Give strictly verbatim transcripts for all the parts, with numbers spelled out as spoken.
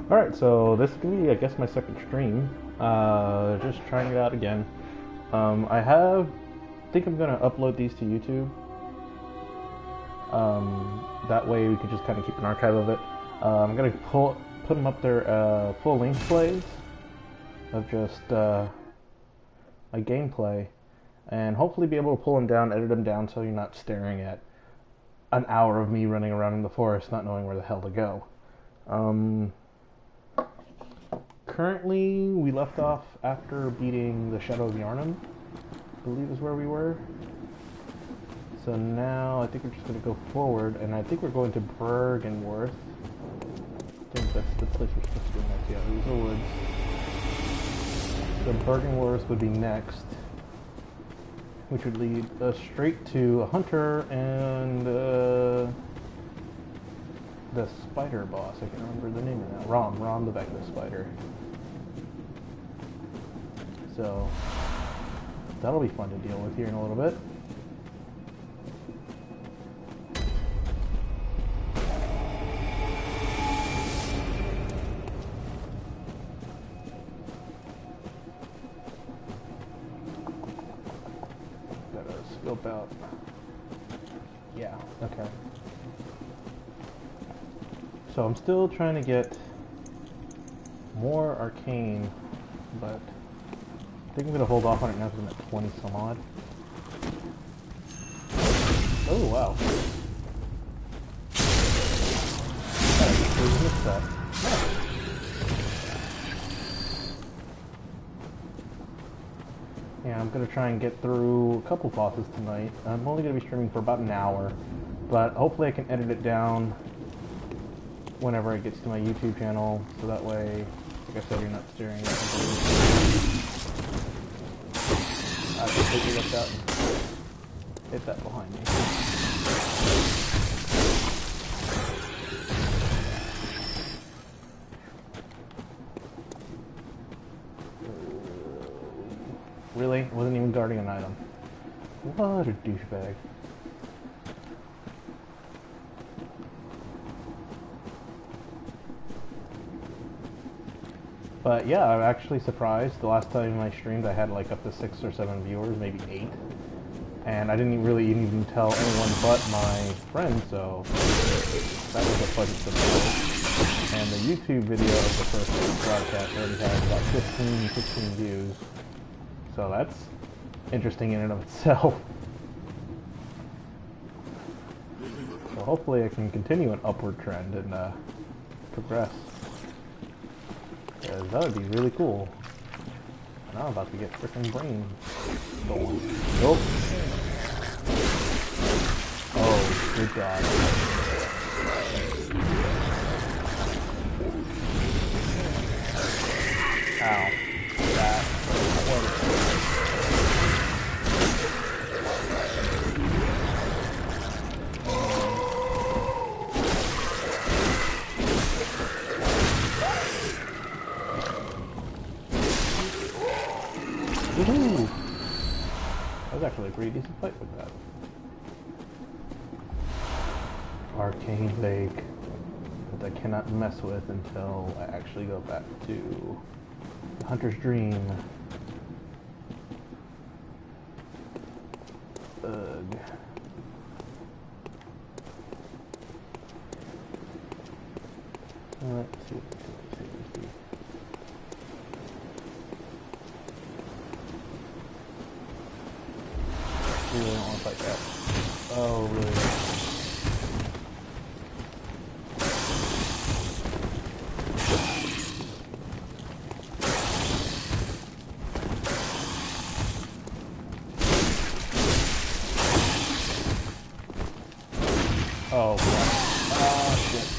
Alright, so this is going to be, I guess, my second stream. Uh, just trying it out again. Um, I have, I think I'm going to upload these to YouTube. Um, that way we can just kind of keep an archive of it. Uh, I'm going to pull, put them up there, uh, full-length plays of just uh, my gameplay. And hopefully be able to pull them down, edit them down so you're not staring at an hour of me running around in the forest not knowing where the hell to go. Um... Currently, we left off after beating the Shadow of Yharnam, I believe is where we were. So now, I think we're just going to go forward, and I think we're going to Bergenworth. I think that's the place we're supposed to go next. Yeah, these are woods. So Bergenworth would be next, which would lead us straight to a hunter and uh, the spider boss. I can't remember the name of that. Rom, Rom the Vecna spider. So that'll be fun to deal with here in a little bit. Gotta scope out. Yeah, okay. So I'm still trying to get more arcane, but I think I'm going to hold off on it now because I'm at twenty some odd. Oh, wow. I missed that. Yeah, I'm going to try and get through a couple bosses tonight. I'm only going to be streaming for about an hour, but hopefully I can edit it down whenever it gets to my YouTube channel, so that way, like I said, you're not staring at it. I completely looked out and hit that behind me. Really? Wasn't even guarding an item. What a douchebag. But yeah, I'm actually surprised. The last time I streamed I had like up to six or seven viewers, maybe eight. And I didn't really even tell anyone but my friends, so that was a pleasant surprise. And the YouTube video of the first broadcast already has about fifteen, sixteen views. So that's interesting in and of itself. So hopefully I can continue an upward trend and uh, progress. Because that would be really cool. And I'm about to get frickin' brain stolen. Nope. Oh, good God. Ow. That. Woohoo! That was actually a pretty decent fight with that. Arcane Lake that I cannot mess with until I actually go back to the Hunter's Dream. Ugh. Let's see. Let's see. I really don't want to fight that. Oh, really? Oh, God. Ah, shit.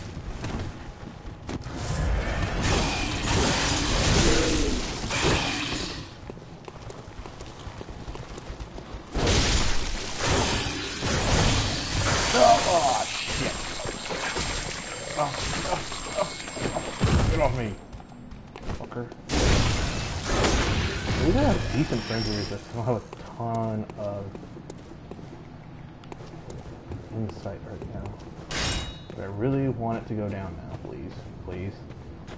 Oh, shit. Oh, oh, oh, oh. Get off me, fucker. We have decent frenzy resist. I don't have a ton of insight right now. But I really want it to go down now, please. Please.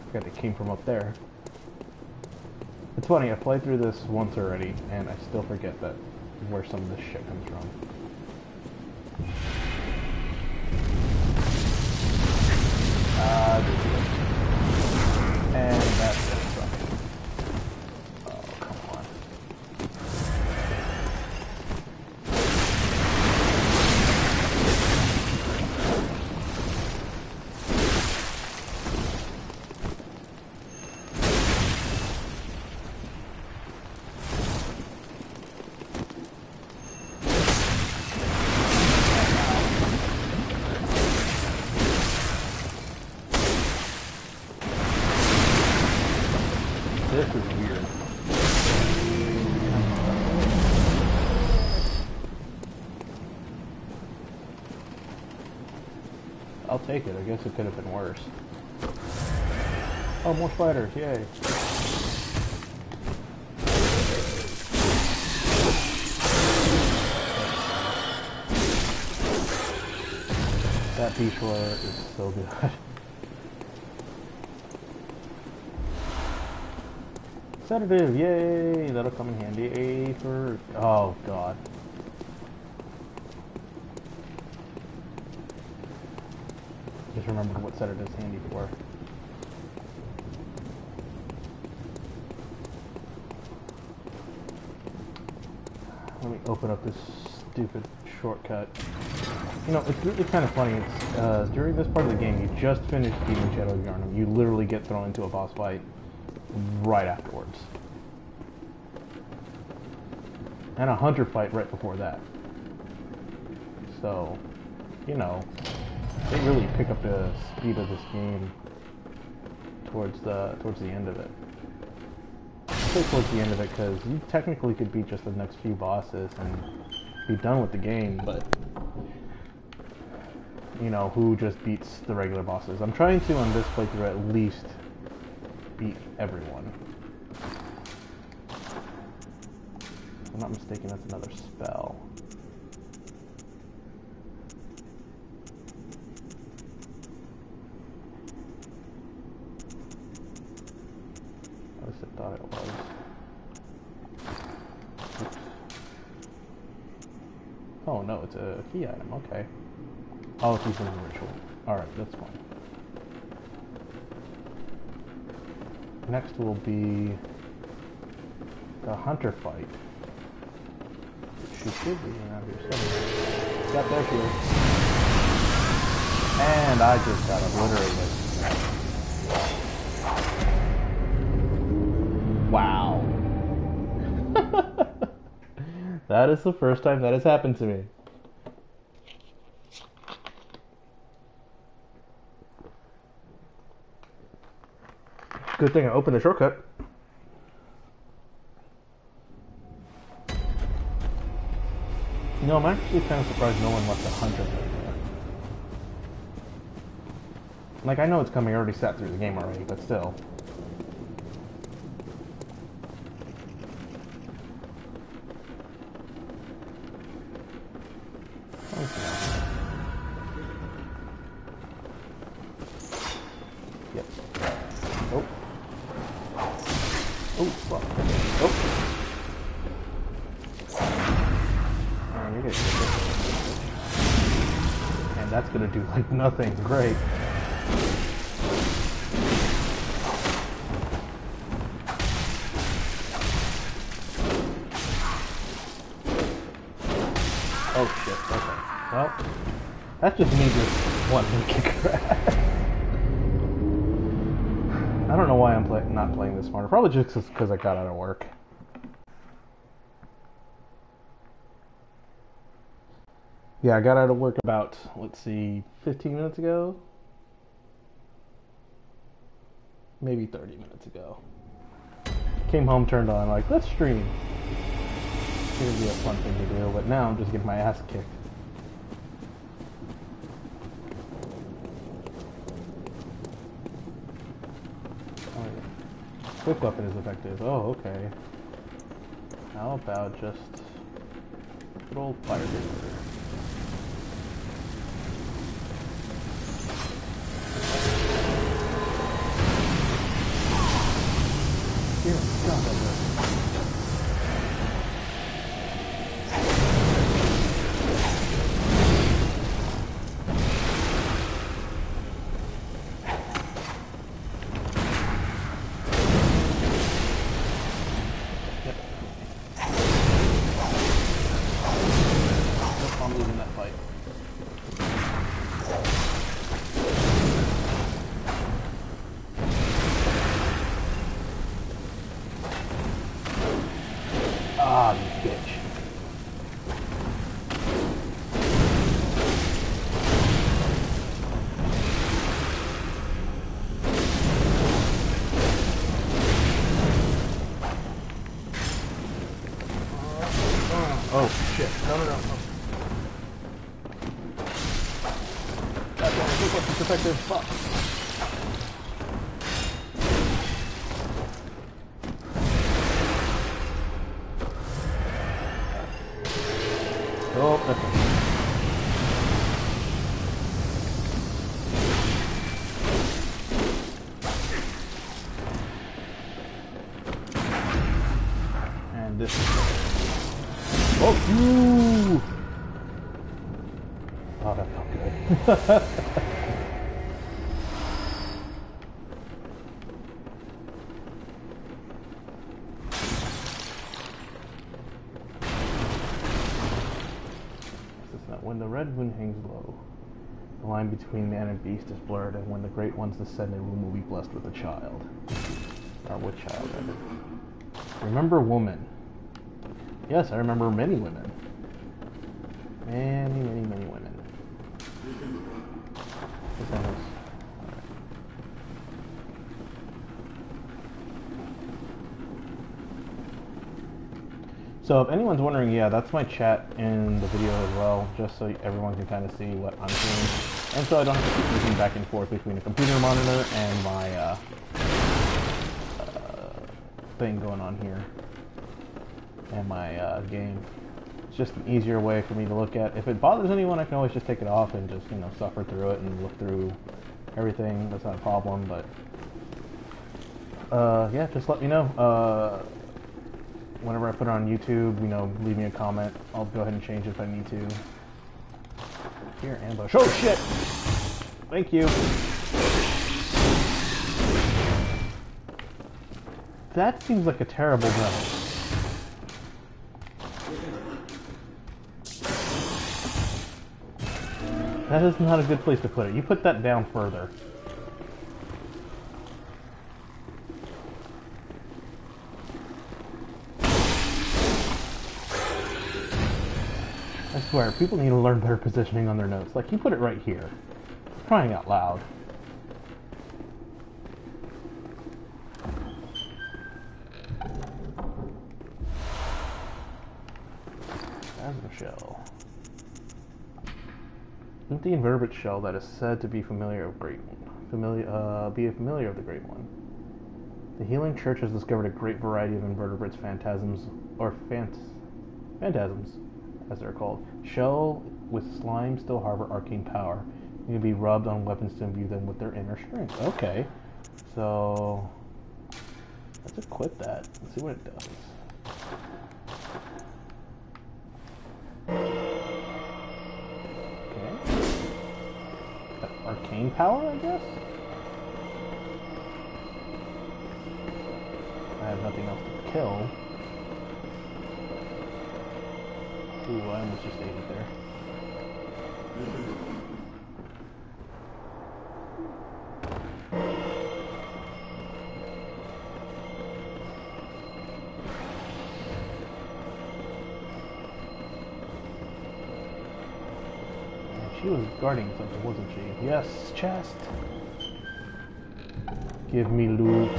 forgot it came from up there. It's funny, I played through this once already, and I still forget that where some of this shit comes from. Uh, and that's it. Oh, come on. This is weird. I'll take it. I guess it could have been worse. Oh, more spiders. Yay. That beach water is so good. Sedative, yay! That'll come in handy. A for... oh, God. Just remembered what sedative's handy for. Let me open up this stupid shortcut. You know, it's really kind of funny. It's, uh, during this part of the game, you just finished beating Shadow of Yharnam. You literally get thrown into a boss fight right afterwards. And a hunter fight right before that. So, you know, they really pick up the speed of this game towards the towards the end of it. I say towards the end of it because you technically could beat just the next few bosses and be done with the game, but you know, who just beats the regular bosses? I'm trying to, on this playthrough, at least beat everyone. If I'm not mistaken, that's another spell. At least I thought it was. Oops. Oh no, it's a key item, okay. Oh, it's using the ritual. Alright, that's fine. Next will be the hunter fight. She should be around here somewhere. Yep, there she is. And I just got obliterated. Wow. That is the first time that has happened to me. Good thing I opened the shortcut. You know, I'm actually kind of surprised no one left a hunter right there. Like, I know it's coming, I already sat through the game already, but still. Yep. Oh. Oh, fuck. Oh. Oh, you're getting and that's gonna do, like, nothing. Great. Oh, shit. Okay. Well, that's just me just wanting to kick her ass. I don't know why I'm play not playing this smarter. Probably just because I got out of work. Yeah, I got out of work about, let's see, fifteen minutes ago? Maybe thirty minutes ago. Came home, turned on, like, let's stream. It's gonna be a fun thing to do, but now I'm just getting my ass kicked. Quick weapon is effective. Oh, okay. How about just good old fire grenade? Ah, you bitch. Oh, shit. No, no, no. no. That's why I think what's the effective. Fuck. Oh, that's it. And this is oh, you! Oh, that felt good. When the red moon hangs low, the line between man and beast is blurred, and when the great ones descend, everyone will be blessed with a child. Or with child, rather. Remember woman. Yes, I remember many women. Many, many, many women. This one is... So if anyone's wondering, yeah, that's my chat in the video as well, just so everyone can kind of see what I'm doing. And so I don't have to keep moving back and forth between a computer monitor and my uh, uh, thing going on here. And my uh, game. It's just an easier way for me to look at. If it bothers anyone, I can always just take it off and just, you know, suffer through it and look through everything. That's not a problem, but... Uh, yeah, just let me know. Uh... Whenever I put it on YouTube, you know, leave me a comment. I'll go ahead and change it if I need to. Here, ambush. Oh, shit! Thank you. That seems like a terrible gun. That is not a good place to put it. You put that down further. I swear, people need to learn better positioning on their notes. Like, you put it right here. Crying out loud. Plasma shell. Empty invertebrate shell that is said to be familiar of great one. Familiar, uh, be a familiar of the great one. The Healing Church has discovered a great variety of invertebrates, phantasms, or phant phantasms, as they're called. Shell with slime still harbor arcane power. You can be rubbed on weapons to imbue them with their inner strength. Okay, so let's equip that. Let's see what it does. Okay, arcane power, I guess. I have nothing else to kill. Ooh, I almost just ate it there. And she was guarding something, wasn't she? Yes, chest! Give me loot.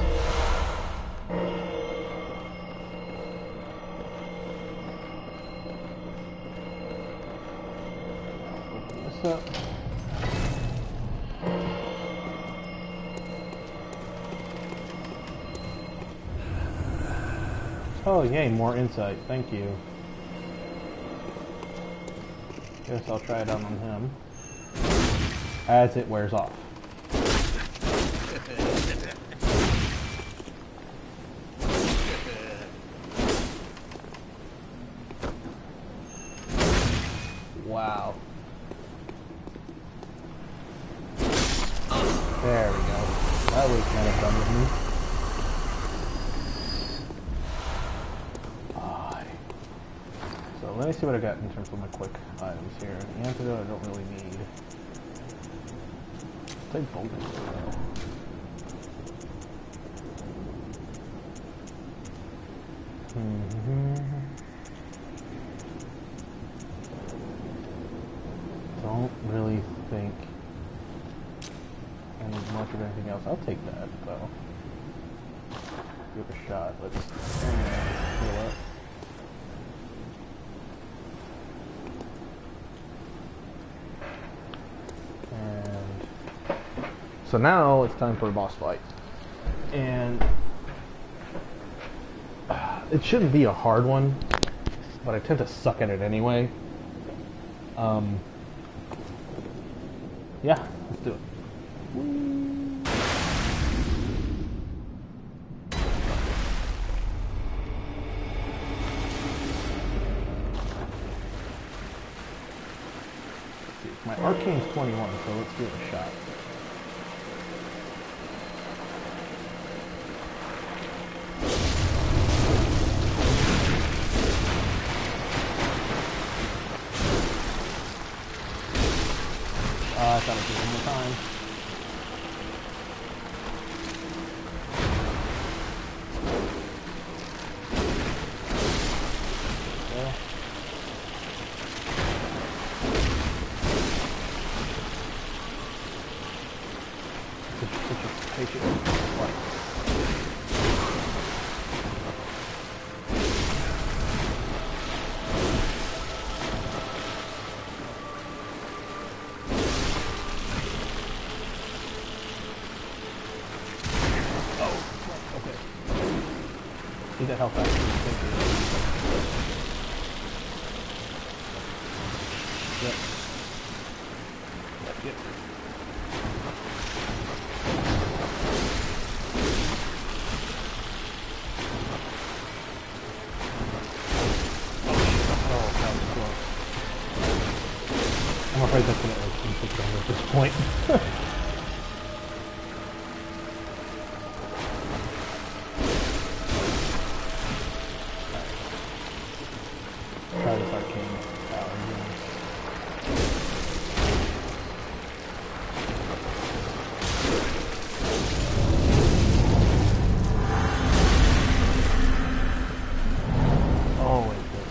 Up. Oh yay, more insight, thank you. Guess I'll try it out on him as it wears off. Wow. There we go. That was kind of dumb of me. Ah. So let me see what I got in terms of my quick items here. The antidote I don't really need. It's like bonus though. Mm-hmm. Don't really think I need much of anything else. I'll take that though. Give it a shot. Let's heal up. And so now it's time for a boss fight. And it shouldn't be a hard one, but I tend to suck at it anyway. Um, yeah, let's do it. Whee. Let's see. My arcane's twenty-one, so let's give it a shot. Uh, I thought I'd give it more time. Yeah. Such, such a patient fight. Need that health back. Thank you. Yep. Yep, yep. Oh, that was close. I'm afraid that's gonna like inflict damage at this point. Try this arcane power again. Oh, wait, good.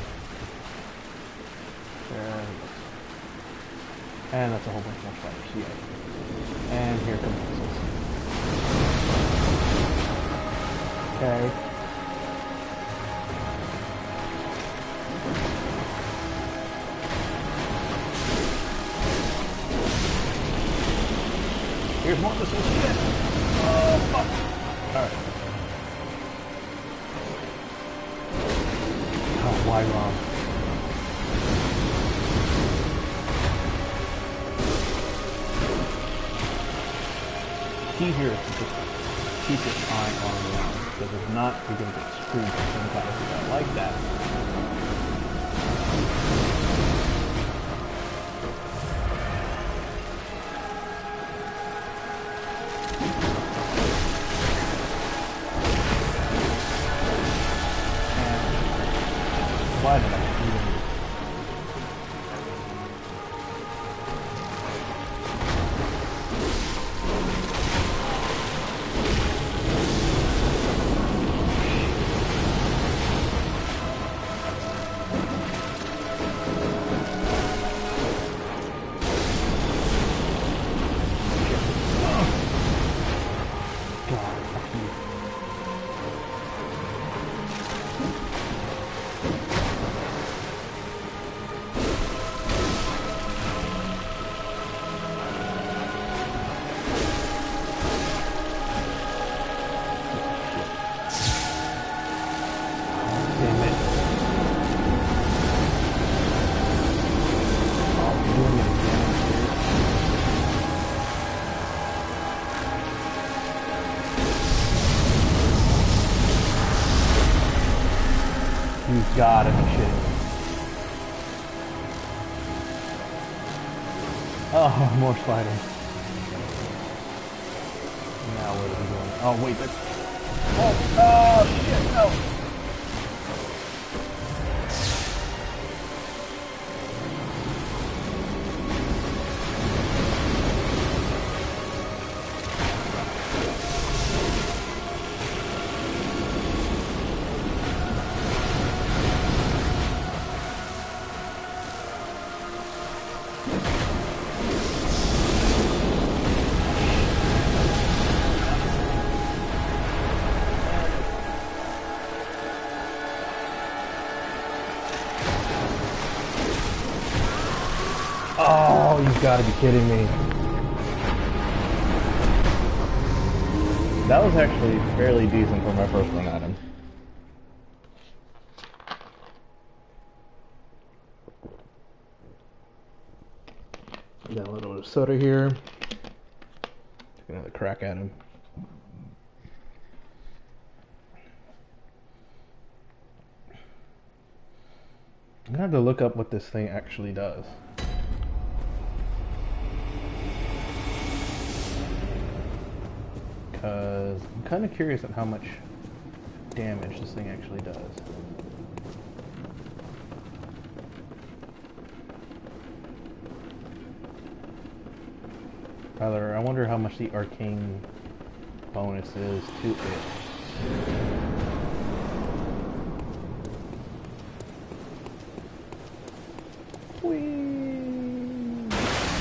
There we go. And that's a whole bunch more spiders, yeah. And here comes missiles. Okay. Here's more missiles. Shit! Oh, fuck. Alright. Oh, why wrong? Key here is to just keep your eye on the line, because if not, you're going to get screwed by some kind of guy like that. Why did I even... You gotta be shitting me. Oh, more spiders. Now where are we going? Oh, wait, there's... Oh, oh, shit, no! Oh, you've got to be kidding me. That was actually fairly decent for my first run at him. Got a little bit of soda here. Take another crack at him. I'm gonna have to look up what this thing actually does. Because I'm kind of curious on how much damage this thing actually does. Rather, I wonder how much the arcane bonus is to it. Whee!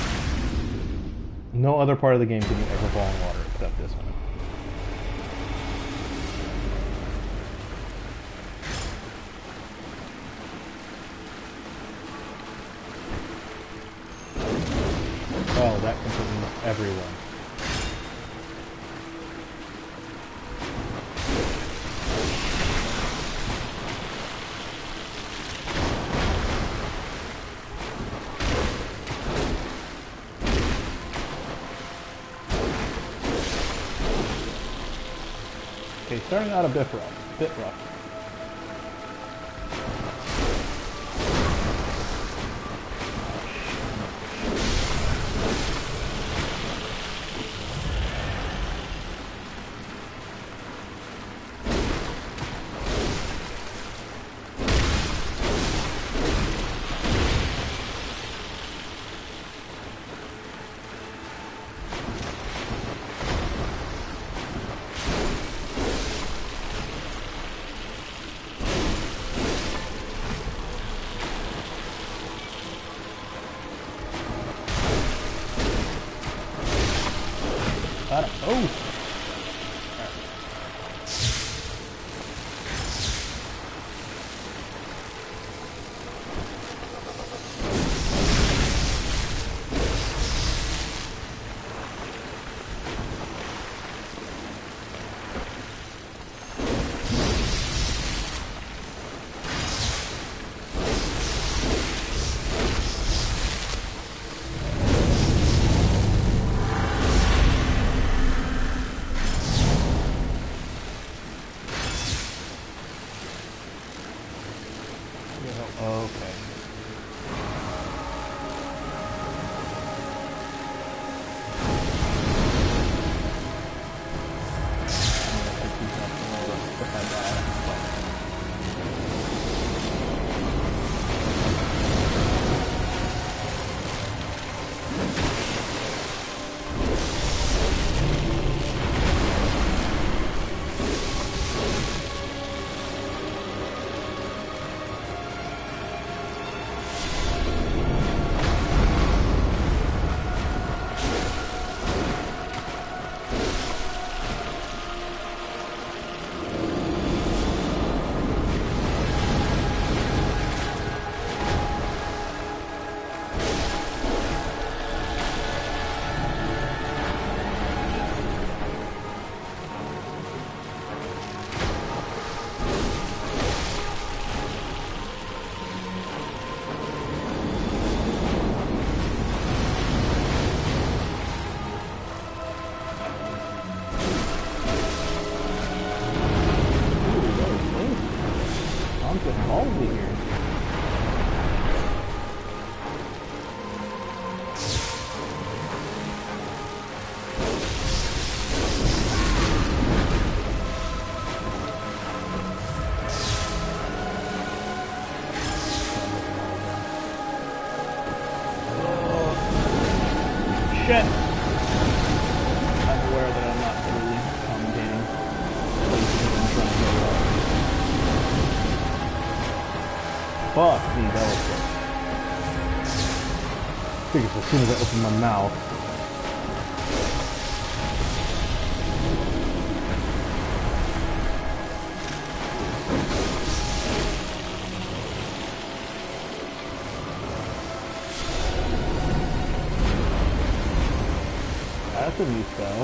No other part of the game can you ever fall in water except this one. Oh, that completely missed everyone. Okay, starting out a bit rough. Bit rough. Got it. Oh! shit! I'm aware that I'm not really commentating. I'm trying to get it off. Fuck me, that was good. I figured as soon as I opened my mouth. That's a new spell.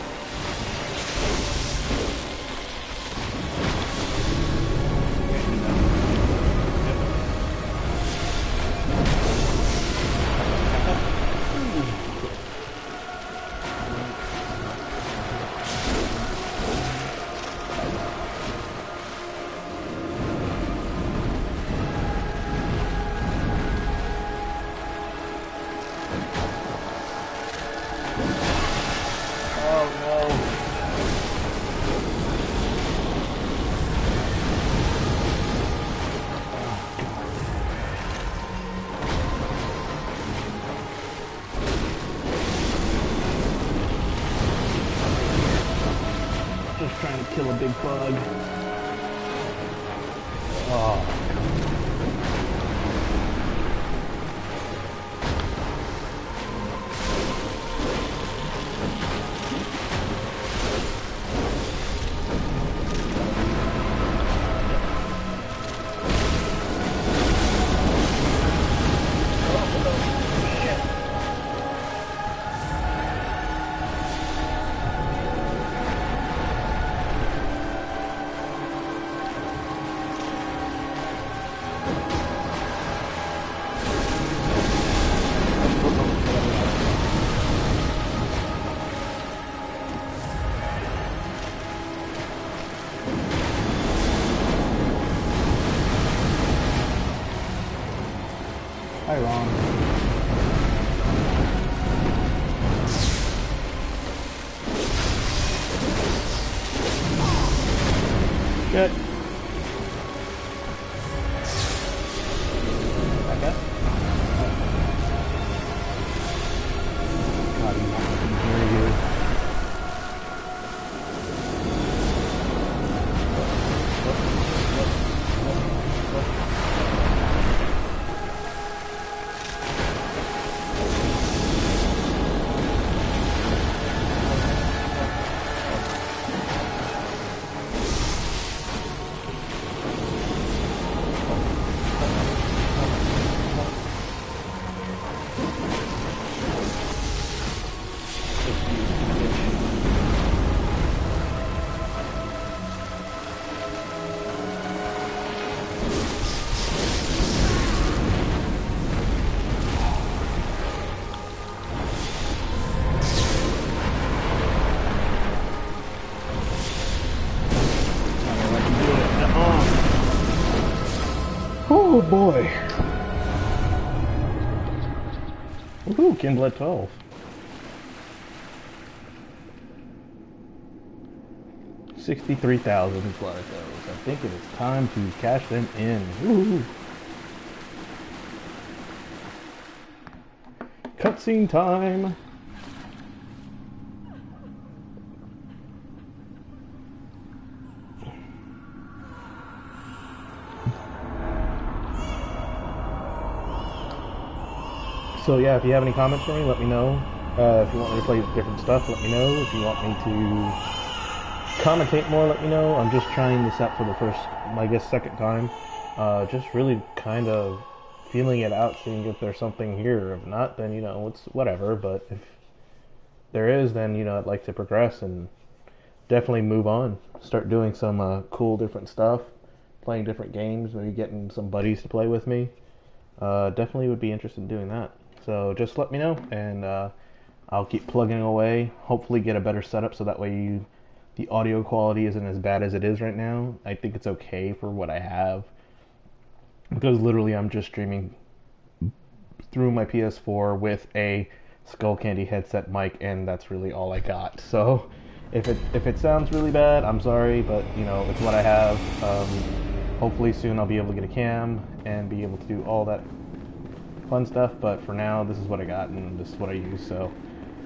Trying to kill a big bug. Oh. Hi, Ron. Good. Back up. God, he's not looking very good. Oh boy. Woohoo, Kindle at twelve. sixty-three thousand flood those. I think it is time to cash them in. Woohoo. Cutscene time. So yeah, if you have any comments for me, let me know. Uh, if you want me to play different stuff, let me know. If you want me to commentate more, let me know. I'm just trying this out for the first, I guess, second time. Uh, just really kind of feeling it out, seeing if there's something here. If not, then, you know, it's whatever. But if there is, then, you know, I'd like to progress and definitely move on. Start doing some uh, cool different stuff, playing different games, maybe getting some buddies to play with me. Uh, definitely would be interested in doing that. So just let me know, and uh, I'll keep plugging away. Hopefully get a better setup so that way you, the audio quality isn't as bad as it is right now. I think it's okay for what I have, because literally I'm just streaming through my P S four with a Skull Candy headset mic, and that's really all I got. So if it if it sounds really bad, I'm sorry, but you know, it's what I have. Um, hopefully soon I'll be able to get a cam and be able to do all that fun stuff, but for now this is what I got and this is what I use. So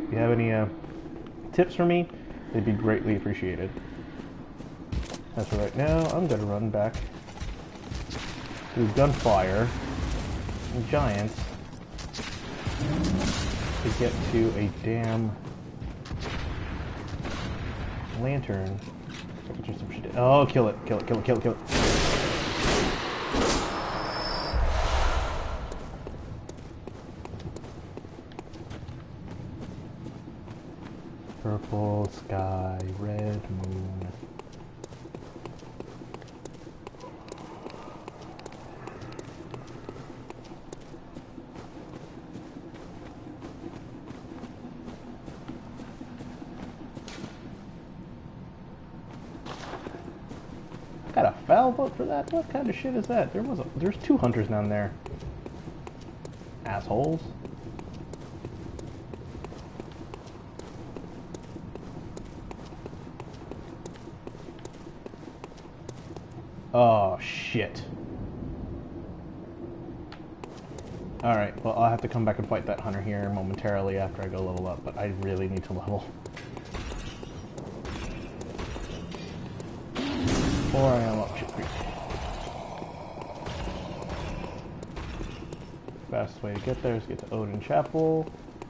If you have any uh, tips for me, they'd be greatly appreciated. As for right now, I'm gonna run back through gunfire and giants to get to a damn lantern. Just some shit. Oh, kill it, kill it, kill it, kill it, kill it. Purple sky, red moon. Got a foul vote for that? What kind of shit is that? There was a, there's two hunters down there. Assholes. Oh shit. Alright, well I'll have to come back and fight that hunter here momentarily after I go level up, but I really need to level. Or I am up shit creek. Fastest way to get there is get to Odin Chapel.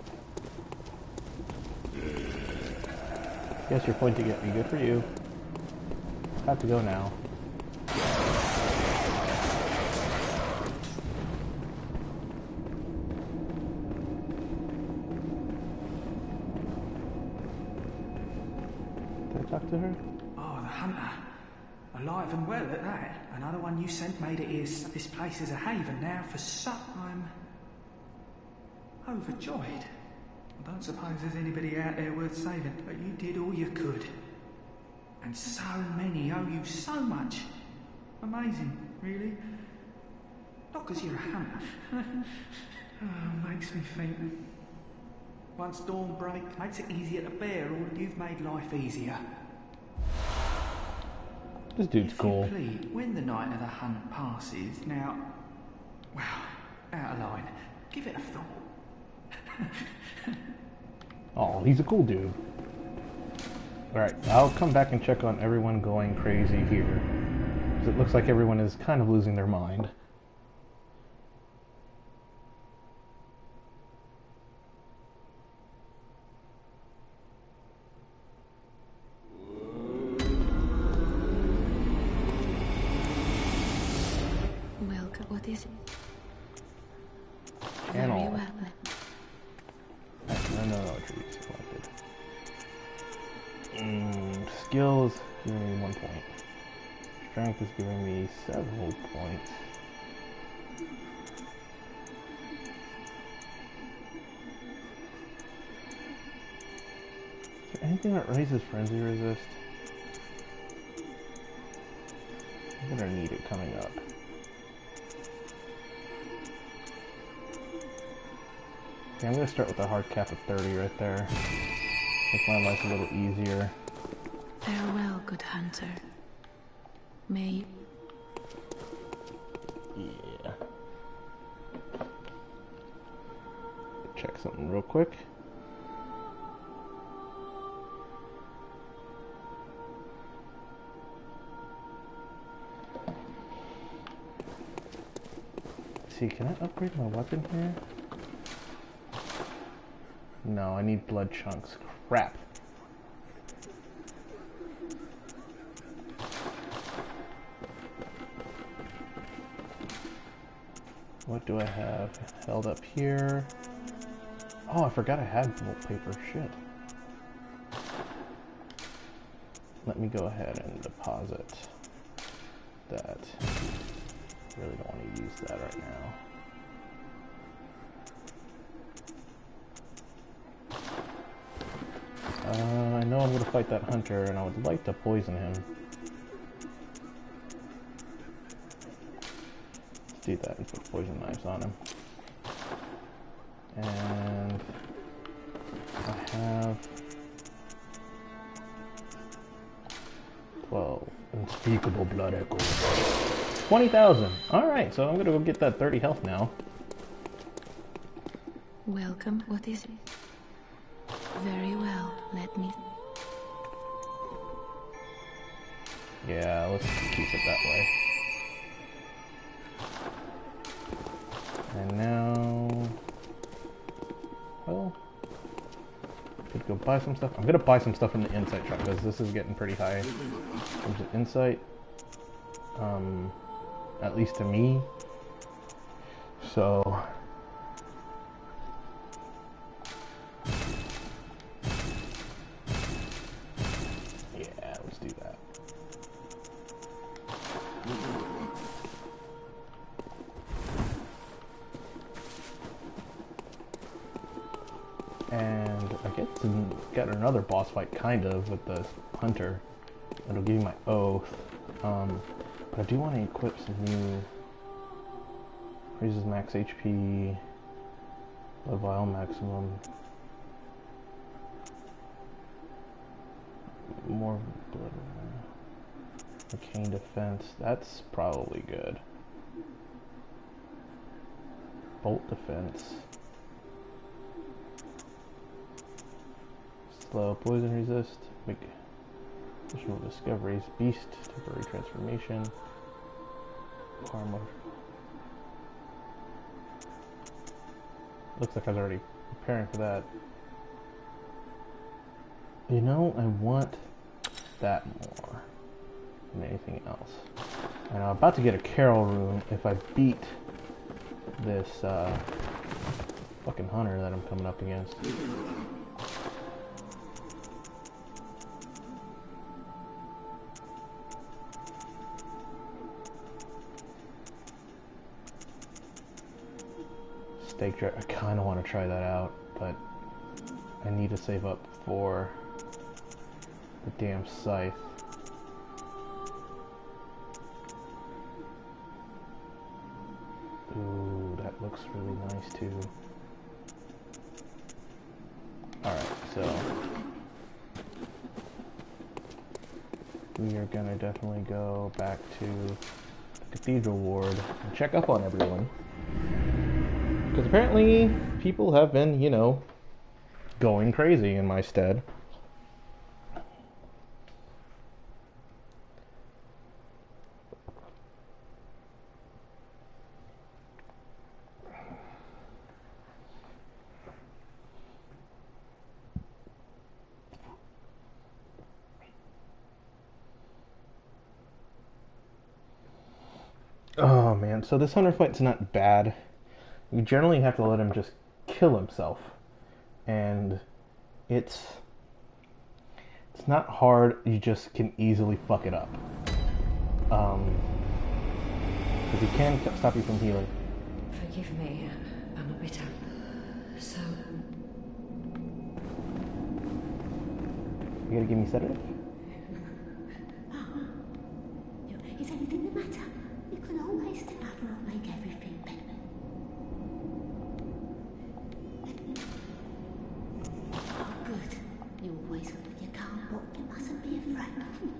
Guess you're pointing at me, good for you. I have to go now. Did I talk to her? Oh, the hunter. Alive and well at that. Another one you sent made it here, this place is a haven now for some. I'm overjoyed. I don't suppose there's anybody out there worth saving, but you did all you could. And so many owe you so much. Amazing, really. Not because you're a hunter. Oh, makes me think. Once dawn break, makes it easier to bear, or you've made life easier. This dude's if cool. You please, when the night of the hunt passes, now, well, out of line, give it a thought. Oh, he's a cool dude. Alright, I'll come back and check on everyone going crazy here. Because it looks like everyone is kind of losing their mind. Welcome. What is it? And Very all. well. No, no, no, attributes selected. Mm, skills giving me one point. Strength is giving me several points. Is there anything that raises frenzy resist? I'm gonna need it coming up. Okay, I'm gonna start with a hard cap of thirty right there. Make my life a little easier. Farewell, good hunter. May... Yeah. Check something real quick. Let's see, can I upgrade my weapon here? No, I need blood chunks. Crap. What do I have held up here? Oh, I forgot I had wallpaper. Shit. Let me go ahead and deposit that. Really don't want to use that right now. Uh, I know I'm going to fight that hunter, and I would like to poison him. Let's do that and put poison knives on him. And I have twelve unspeakable blood echoes. twenty thousand. Alright, so I'm going to go get that thirty health now. Welcome. What is it? Very well, let me... Yeah, let's keep it that way. And now... Well... Could go buy some stuff. I'm gonna buy some stuff from the insight shop because this is getting pretty high in terms of insight. Um, at least to me. So... yeah, let's do that. And I guess got another boss fight, kind of, with the hunter. It'll give you my oath. Um, but I do want to equip some new... Raises max H P. Blood vial maximum. More blood. Arcane defense. That's probably good. Bolt defense. Slow poison resist. Make additional discoveries. Beast. Temporary transformation. Armor. Looks like I was already preparing for that. You know, I want that more than anything else. And I'm about to get a Carol rune if I beat this uh, fucking hunter that I'm coming up against. Stake jar. I kind of want to try that out, but I need to save up for the damn scythe. Ooh, that looks really nice too. Alright, so we are gonna definitely go back to the Cathedral Ward and check up on everyone. Because apparently people have been, you know, going crazy in my stead. Oh man, so this hunter fight's not bad. You generally have to let him just kill himself. And it's it's not hard, you just can easily fuck it up. Um, because he can stop you from healing. Forgive me, I'm a bit up. So... You gotta give me sedative? Is anything the matter? You can always step over and make everything better. Oh, good. You always look at your calm, but you mustn't be afraid.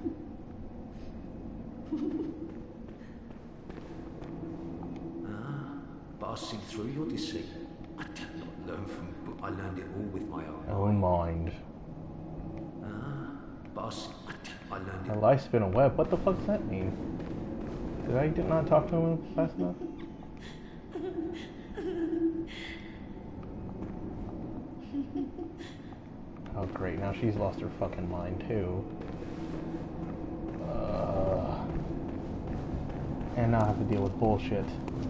Ah, passing through your deceit. I did not learn from book. I learned it all with my own Own mind. Ah, passing. I, did, I learned My it. life's been a web. What the fuck does that mean? Did I did not talk to him fast enough? Oh great, now she's lost her fucking mind too. Uh, and now I have to deal with bullshit.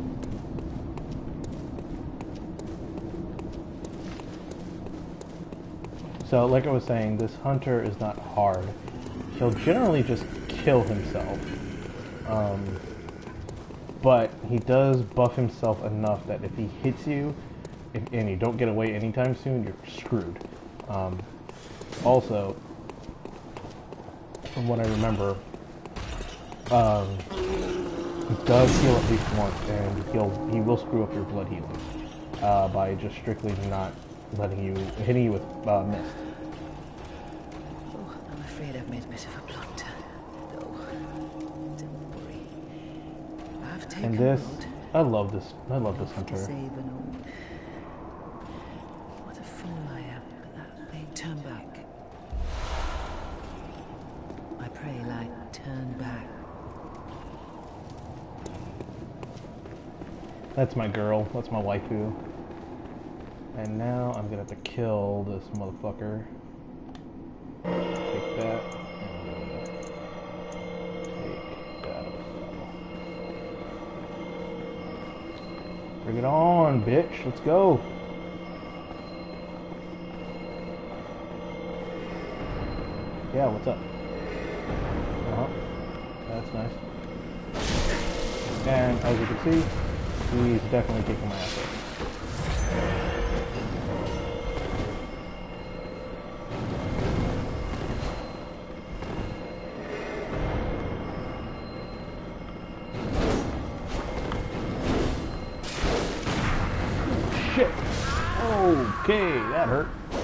So like I was saying, this hunter is not hard. He'll generally just kill himself. Um, but he does buff himself enough that if he hits you, if, and you don't get away anytime soon, you're screwed. Um, also, from what I remember, um, he does heal at least once, and he'll he will screw up your blood healing uh, by just strictly not letting you hitting you with uh, mist. Oh, I'm afraid I've made a bit of a blunder. Though, don't worry. I've taken And this, road. I love this. I love this To hunter. save an old. What a fool I am, but that may turn That's my girl. That's my waifu. And now I'm gonna have to kill this motherfucker. Take that. And take that as well. Bring it on, bitch. Let's go. Yeah, what's up? Uh-huh. That's nice. And as you can see, he's definitely kicking my ass. Shit! Okay, that hurt.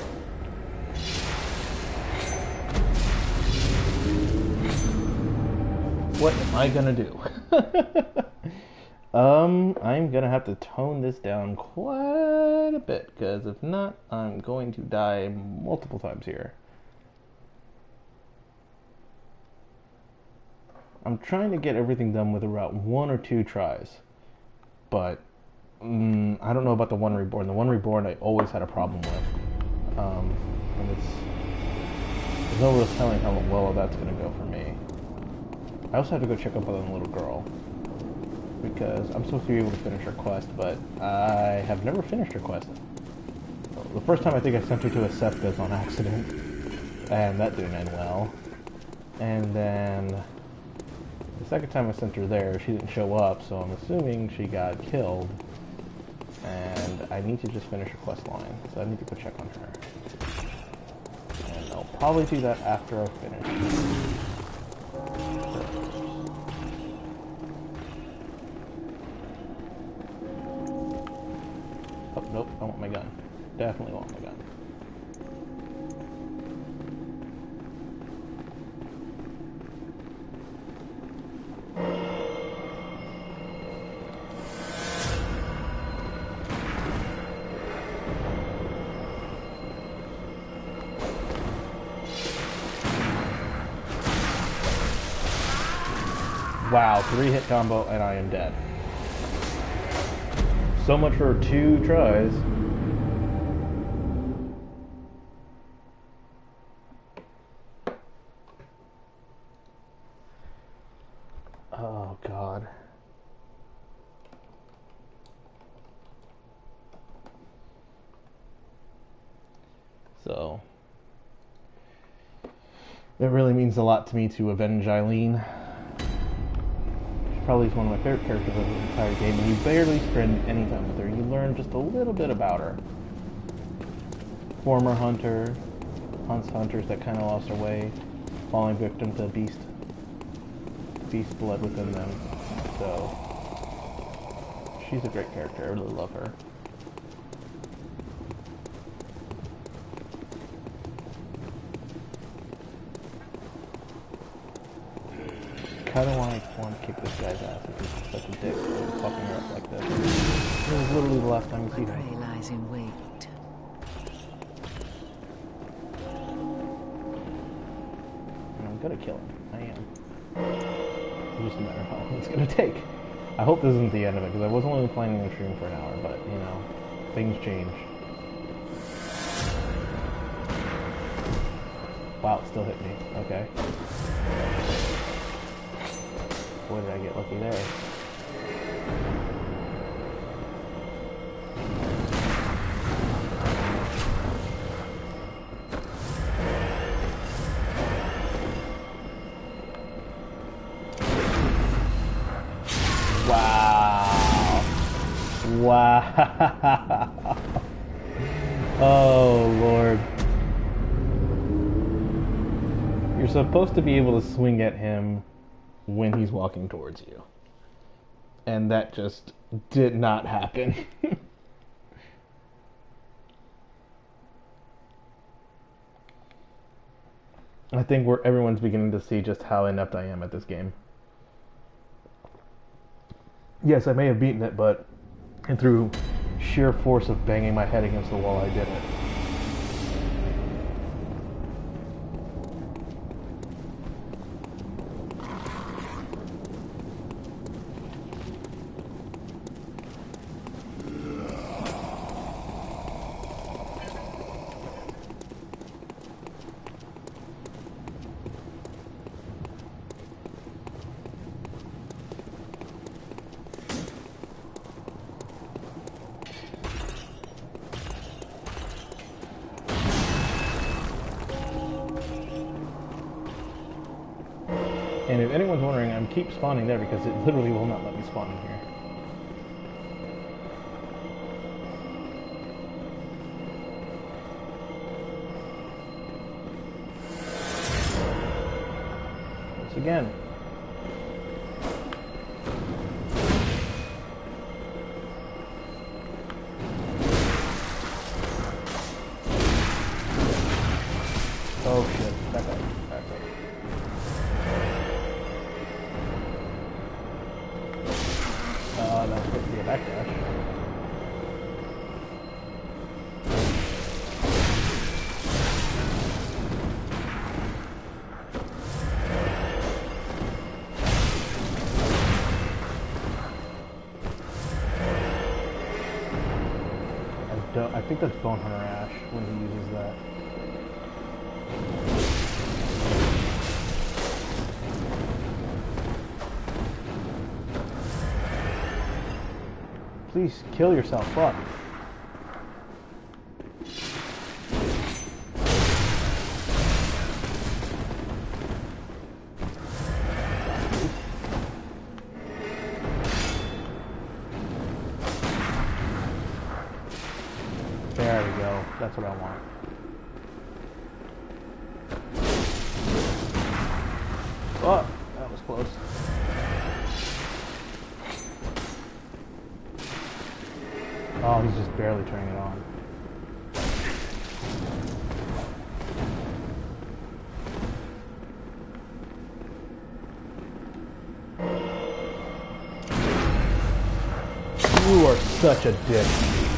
What am I gonna do? um, I'm gonna have to tone this down quite a bit, because if not, I'm going to die multiple times here. I'm trying to get everything done with about one or two tries, but mm, I don't know about the one reborn. The one reborn I always had a problem with, um, and it's there's no real telling how well that's gonna go for me. I also have to go check up on the little girl, because I'm supposed to be able to finish her quest, but I have never finished her quest. The first time I think I sent her to a Septas on accident, and that didn't end well. And then the second time I sent her there, she didn't show up, so I'm assuming she got killed. And I need to just finish her quest line, so I need to go check on her. And I'll probably do that after I finish. Oh, nope, I want my gun. Definitely want my gun. Wow, three hit combo and I am dead. So much for two tries. Oh, God. So, it really means a lot to me to avenge Eileen. She probably is one of my favorite characters of the entire game, and you barely spend any time with her. You learn just a little bit about her. Former hunter, hunts hunters that kind of lost their way, falling victim to beast, beast blood within them. So, she's a great character. I really love her. Kind of want to want to kick this guy's ass if he's such a dick for fucking her up like this. This is literally the last time you see My him. prey lies in wait. And I'm gonna kill him. I am. It's just a matter of how long it's gonna take. I hope this isn't the end of it, because I was only planning to stream for an hour, but, you know, things change. Wow, it still hit me. Okay. Boy, did I get lucky there. Wow. Wow. Oh, Lord. You're supposed to be able to swing at him when he's walking towards you. And that just did not happen. I think we're, everyone's beginning to see just how inept I am at this game. Yes, I may have beaten it, but and through sheer force of banging my head against the wall, I did it. And if anyone's wondering, I'm keep spawning there because it literally will not let me spawn in here. Once again. Oh shit, back up, back up. Uh, that's supposed to be a backdash. I don't, I think that's Bone Hunter Ash when he uses that. Please kill yourself, fuck. There we go. That's what I want. Oh, that was close. Oh, he's just barely turning it on. You are such a dick.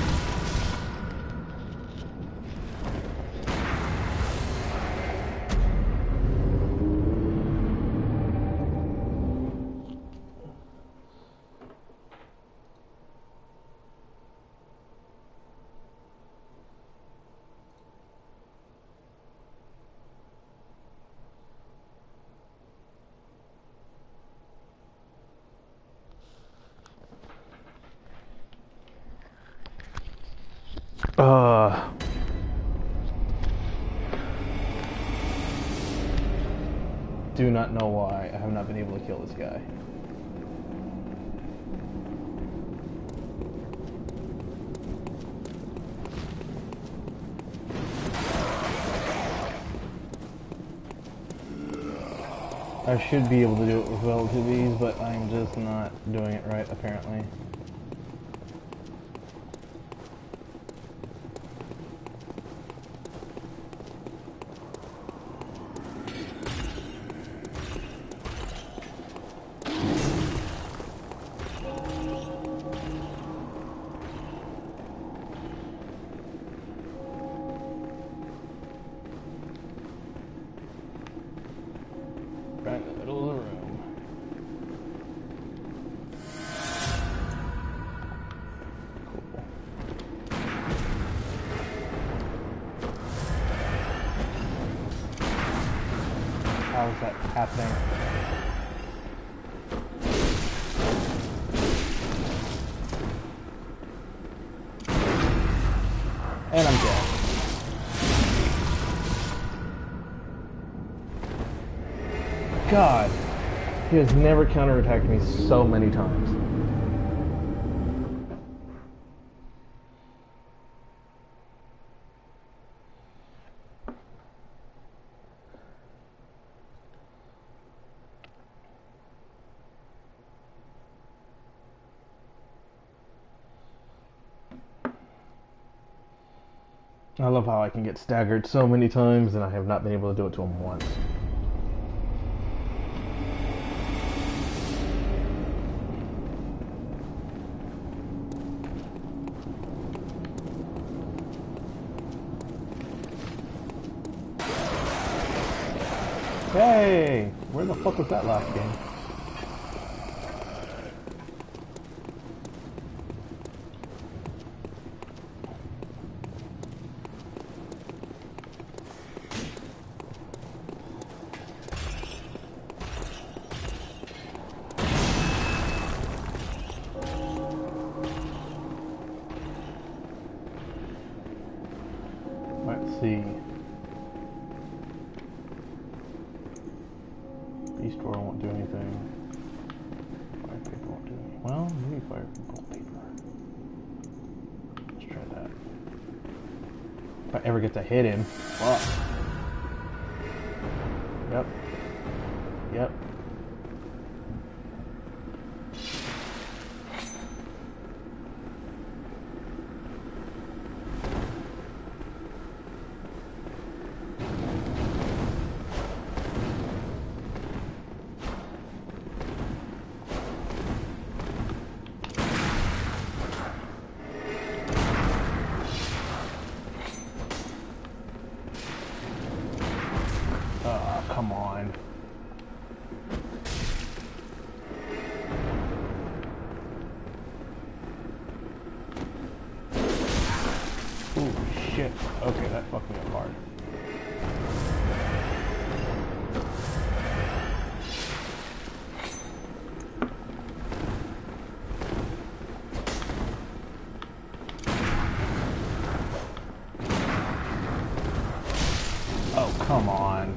Uh, do not know why I have not been able to kill this guy. I should be able to do it with relative ease, but I'm just not doing it right, apparently. Right in the middle of the room. Cool. How is that happening? And I'm dead. God, he has never counterattacked me so many times. I love how I can get staggered so many times and I have not been able to do it to him once. Hey! Where the fuck was that last game? Let's see. East drawer won't do anything. Fire paper won't do anything. Well, maybe fire gold paper. Let's try that. If I ever get to hit him. Fuck. Yep. Yep. Oh, come on. Ooh, shit. Okay, that fucked me up hard. Oh, come on.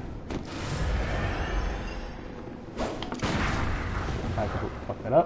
I completely fucked that up.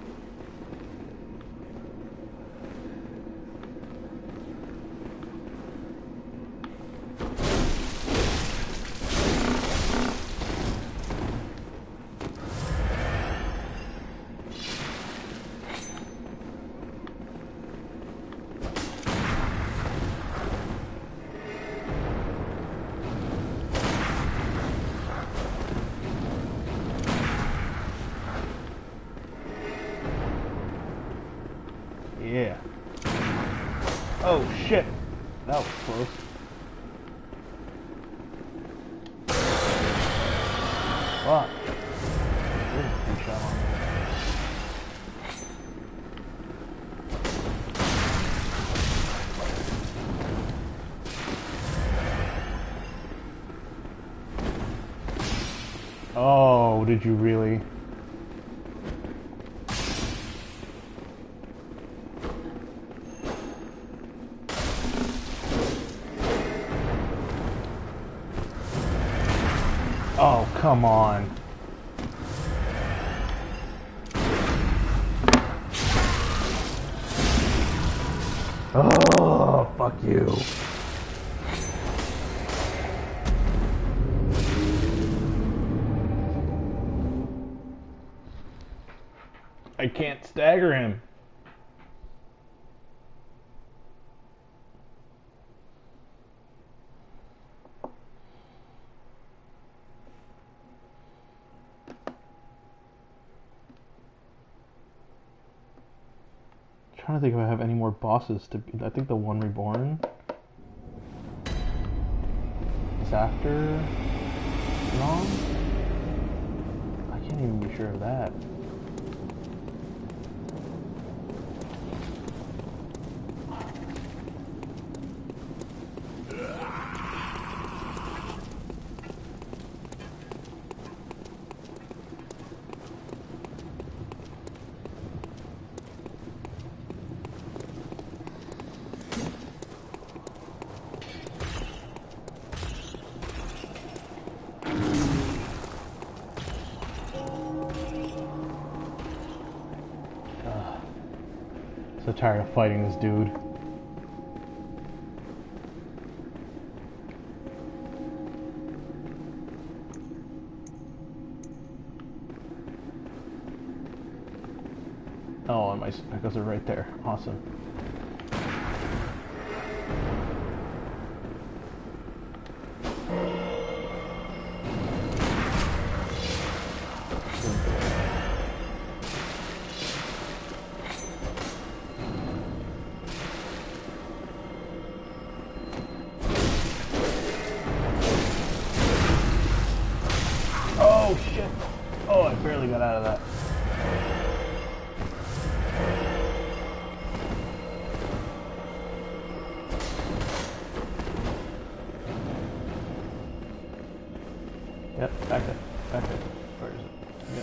Yeah. Oh shit. That was close. Fuck. There's a free shot on there. Oh, did you really? Oh, come on. Oh, fuck you. I can't stagger him. I'm trying to think if I have any more bosses to be. I think the one reborn is after Rom. I can't even be sure of that. So tired of fighting this dude. Oh, and my echoes are right there. Awesome. Oh shit! Oh, I barely got out of that. Yep, back there. Back there. Where is it?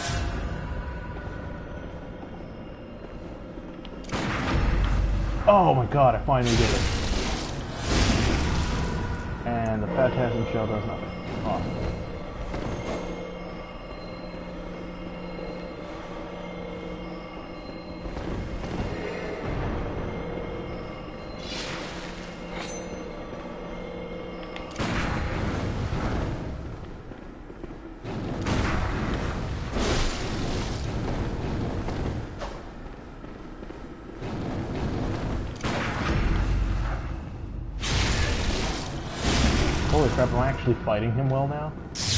Yep. Oh my god, I finally did it. And the phantasm shell does nothing. Awesome. Holy crap, am I actually fighting him well now?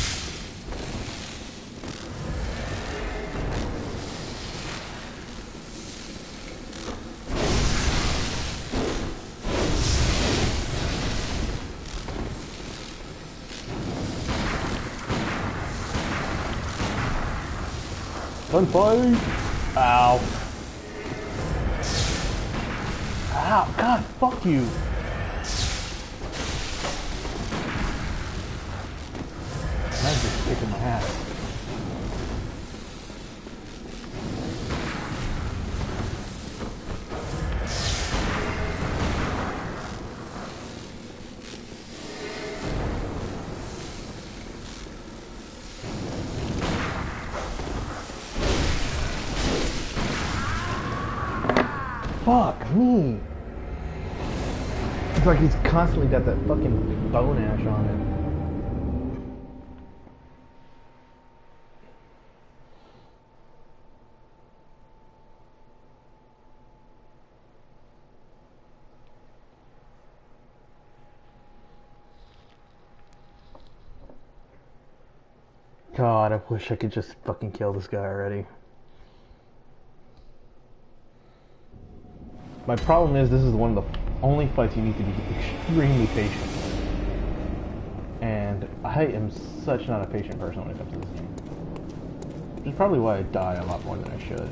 Gunfight! Ow. Ow, God, fuck you! I'm just kicking my ass. Fuck me! It's like he's constantly got that fucking bone ash on him. God, I wish I could just fucking kill this guy already. My problem is this is one of the only fights you need to be extremely patient with. And I am such not a patient person when it comes to this game. Which is probably why I die a lot more than I should.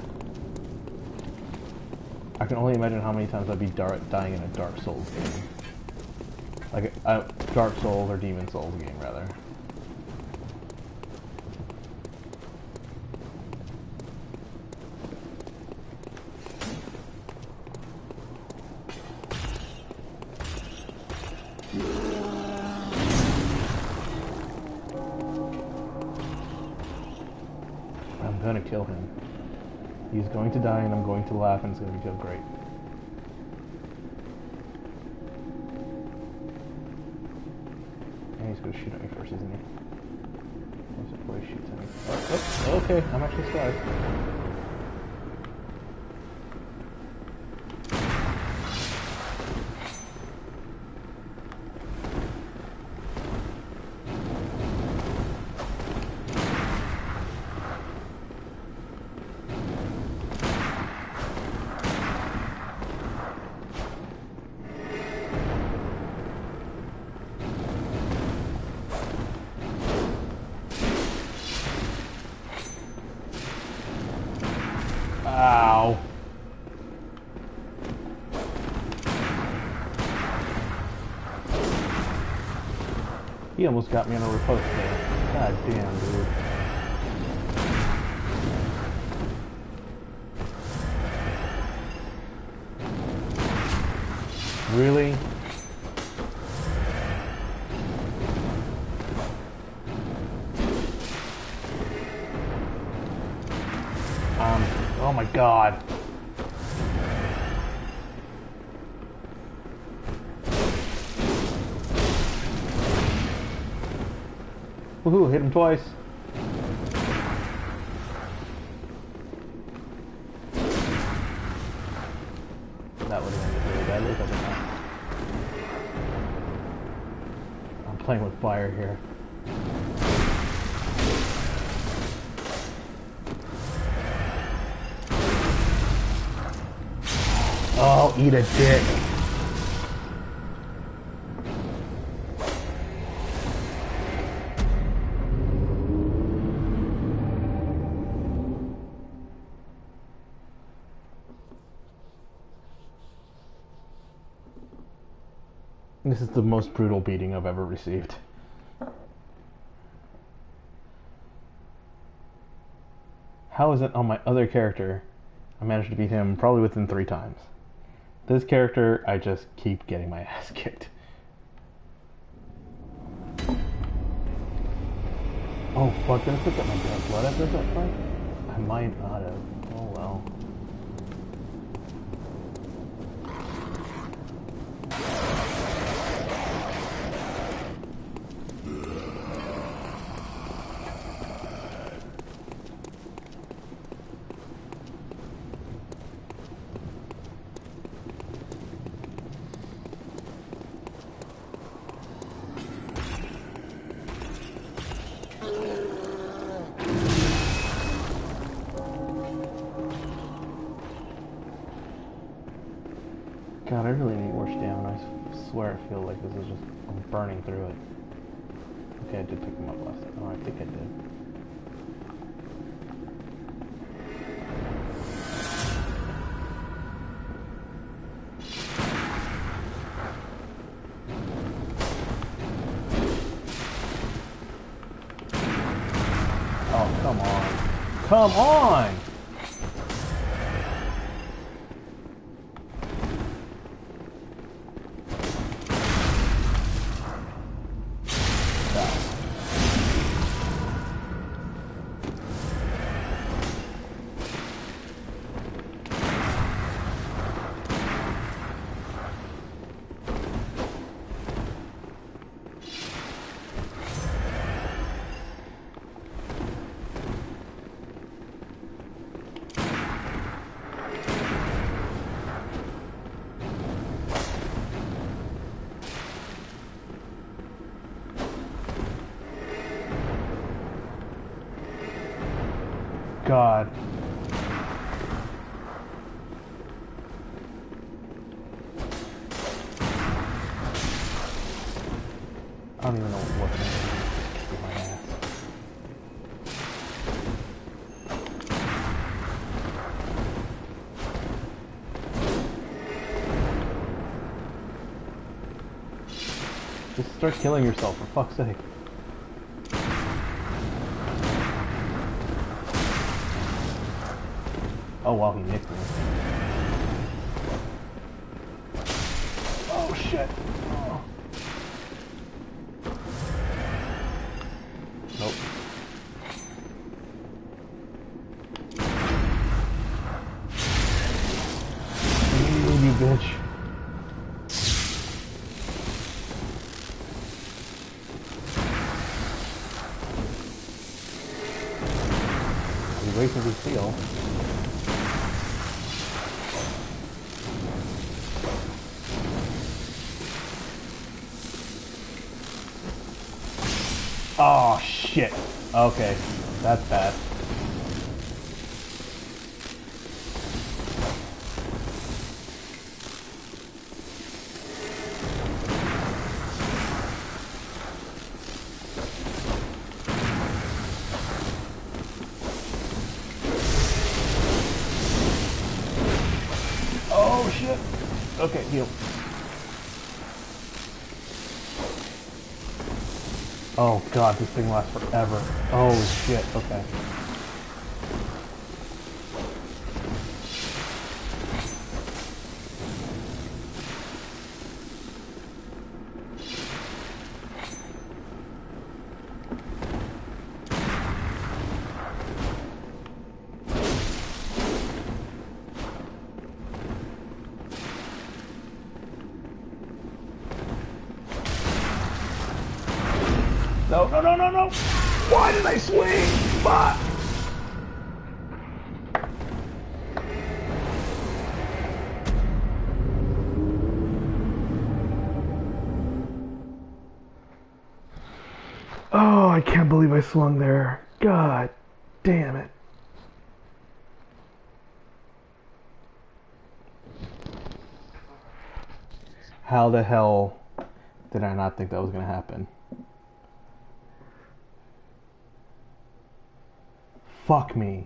I can only imagine how many times I'd be dar dying in a Dark Souls game. Like a, a Dark Souls or Demon Souls game, rather. I'm gonna kill him. He's going to die and I'm going to laugh and it's gonna be so great. And he's gonna shoot at me first, isn't he? What's the boy shoots at me? Oh, oh, okay, I'm actually alive. Ow. He almost got me on a riposte there. God damn, dude. Really? Um, oh my god. Woohoo, hit him twice. That would have ended really badly, but not. I'm playing with fire here. Oh, eat a dick. This is the most brutal beating I've ever received. How is it on my other character I managed to beat him probably within three times? This character, I just keep getting my ass kicked. Oh fuck, did I pick up my blood after that fight? I might not have. Oh well. God, I really need more stamina. I s- swear I feel like this is just, I'm burning through it. Okay, I did pick them up last time. Oh, I think I did. Oh, come on. Come on! God. I don't even know what to do with my ass. Just start killing yourself, for fuck's sake. Oh wow, he nicked me. Oh shit! Oh. Nope. Ooh, you bitch. He's wasting his steel. Oh shit. Okay. That's bad. Oh shit. Okay, heal. Oh god, this thing lasts forever. Holy shit, okay. No, no, no, no, no! Why did I swing? Fuck! Oh, I can't believe I swung there. God damn it. How the hell did I not think that was gonna happen? Fuck me.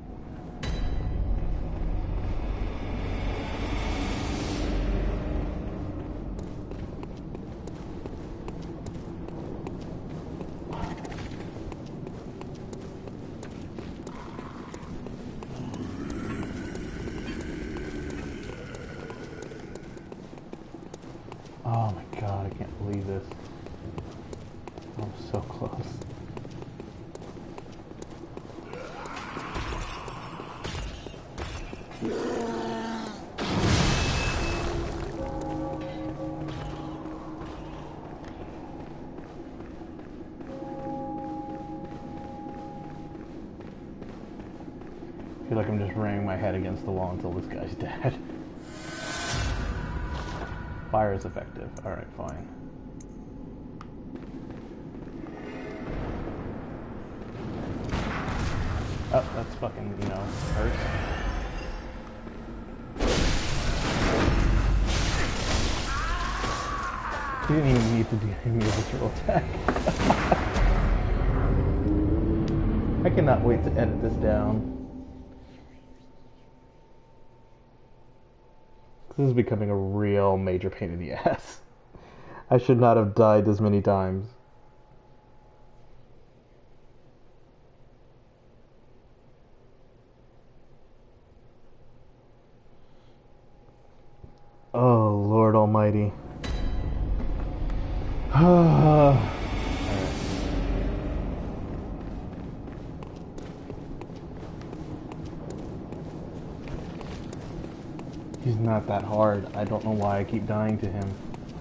Oh my god, I can't believe this. I'm so close. I feel like I'm just ramming my head against the wall until this guy's dead. Fire is effective. Alright, fine. Oh, that's fucking, you know, hurts. He didn't even need to do any visceral attack. I cannot wait to edit this down. This is becoming a real major pain in the ass. I should not have died this many times. Oh, Lord Almighty. Alright. He's not that hard. I don't know why I keep dying to him.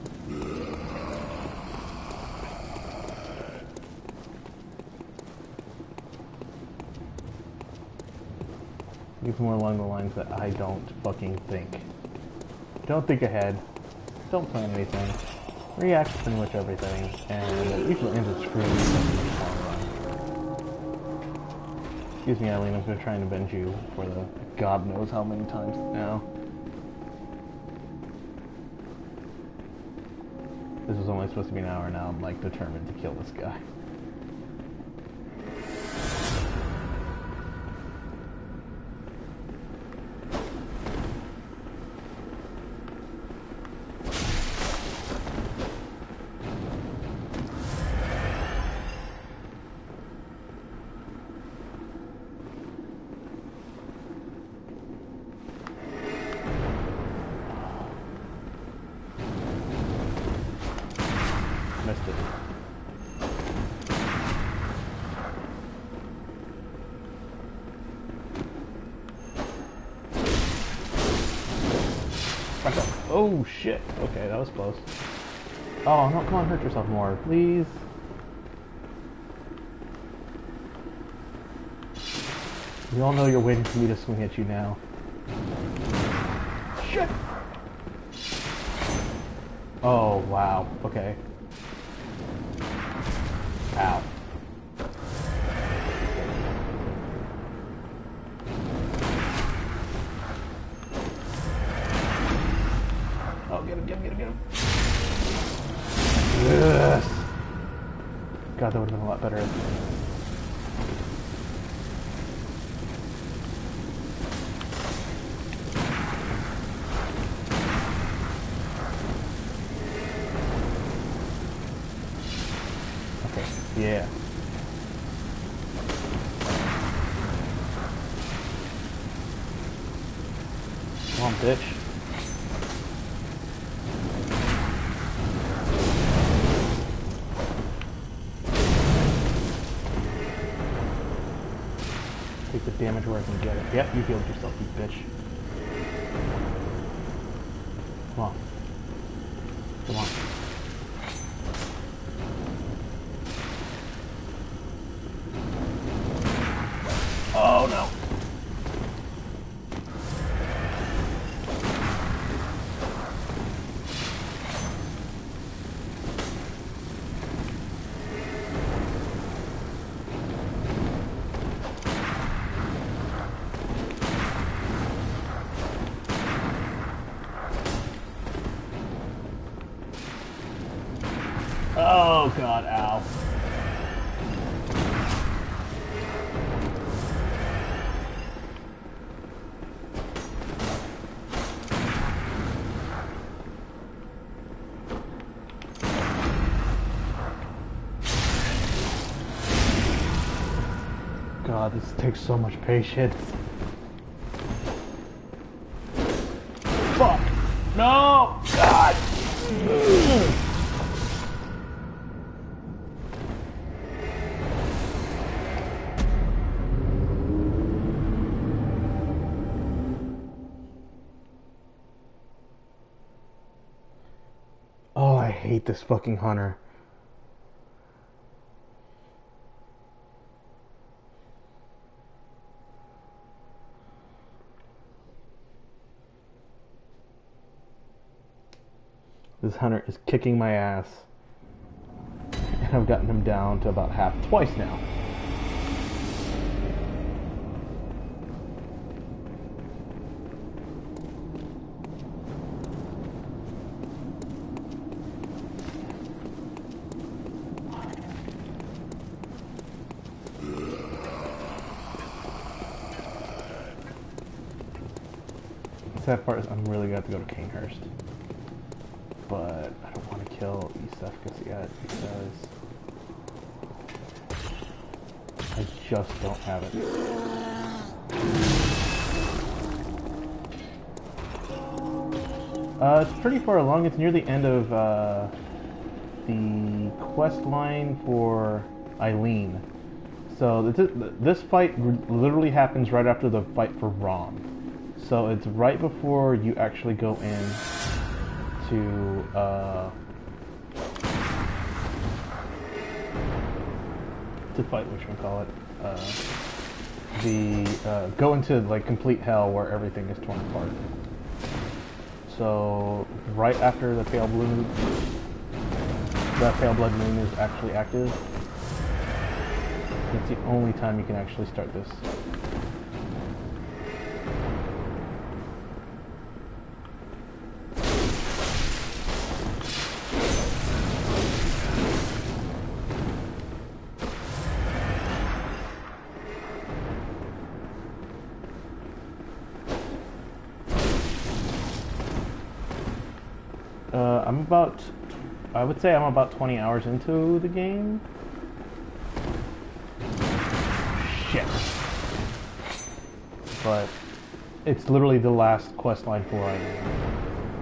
It's more along the lines that I don't fucking think. Don't think ahead. Don't plan anything. React to pretty much everything, and it usually ends up screwing you up in the long run. Excuse me, Eileen, I'm going to try and avenge you for the God knows how many times now. This was only supposed to be an hour now. I'm like determined to kill this guy. Missed it. Back up. Oh shit. Okay, that was close. Oh no, come on, hurt yourself more, please. We all know you're waiting for me to swing at you now. Shit! Oh wow, okay. Ow. Oh, get him, get him, get him, get him. Yes! God, that would have been a lot better. Okay, yeah. Come on, bitch. Take the damage where I can get it. Yep, you healed yourself, you bitch. Come on. Come on. Oh no. Oh god, ow. God, this takes so much patience. Fuck! No! God! Oh, I hate this fucking hunter. This hunter is kicking my ass. And I've gotten him down to about half twice now. sad part is I'm really gonna have to go to Canehurst. But I don't want to kill Isef because yet because I just don't have it. Uh, it's pretty far along. It's near the end of uh, the quest line for Eileen. So this, this fight literally happens right after the fight for Rom. So it's right before you actually go in to uh, to fight, whatchamacallit, uh, the uh, go into like complete hell where everything is torn apart. So right after the pale blue, the pale blood moon is actually active. It's the only time you can actually start this. Uh, I'm about, I would say I'm about twenty hours into the game. Shit. But it's literally the last quest line for I am.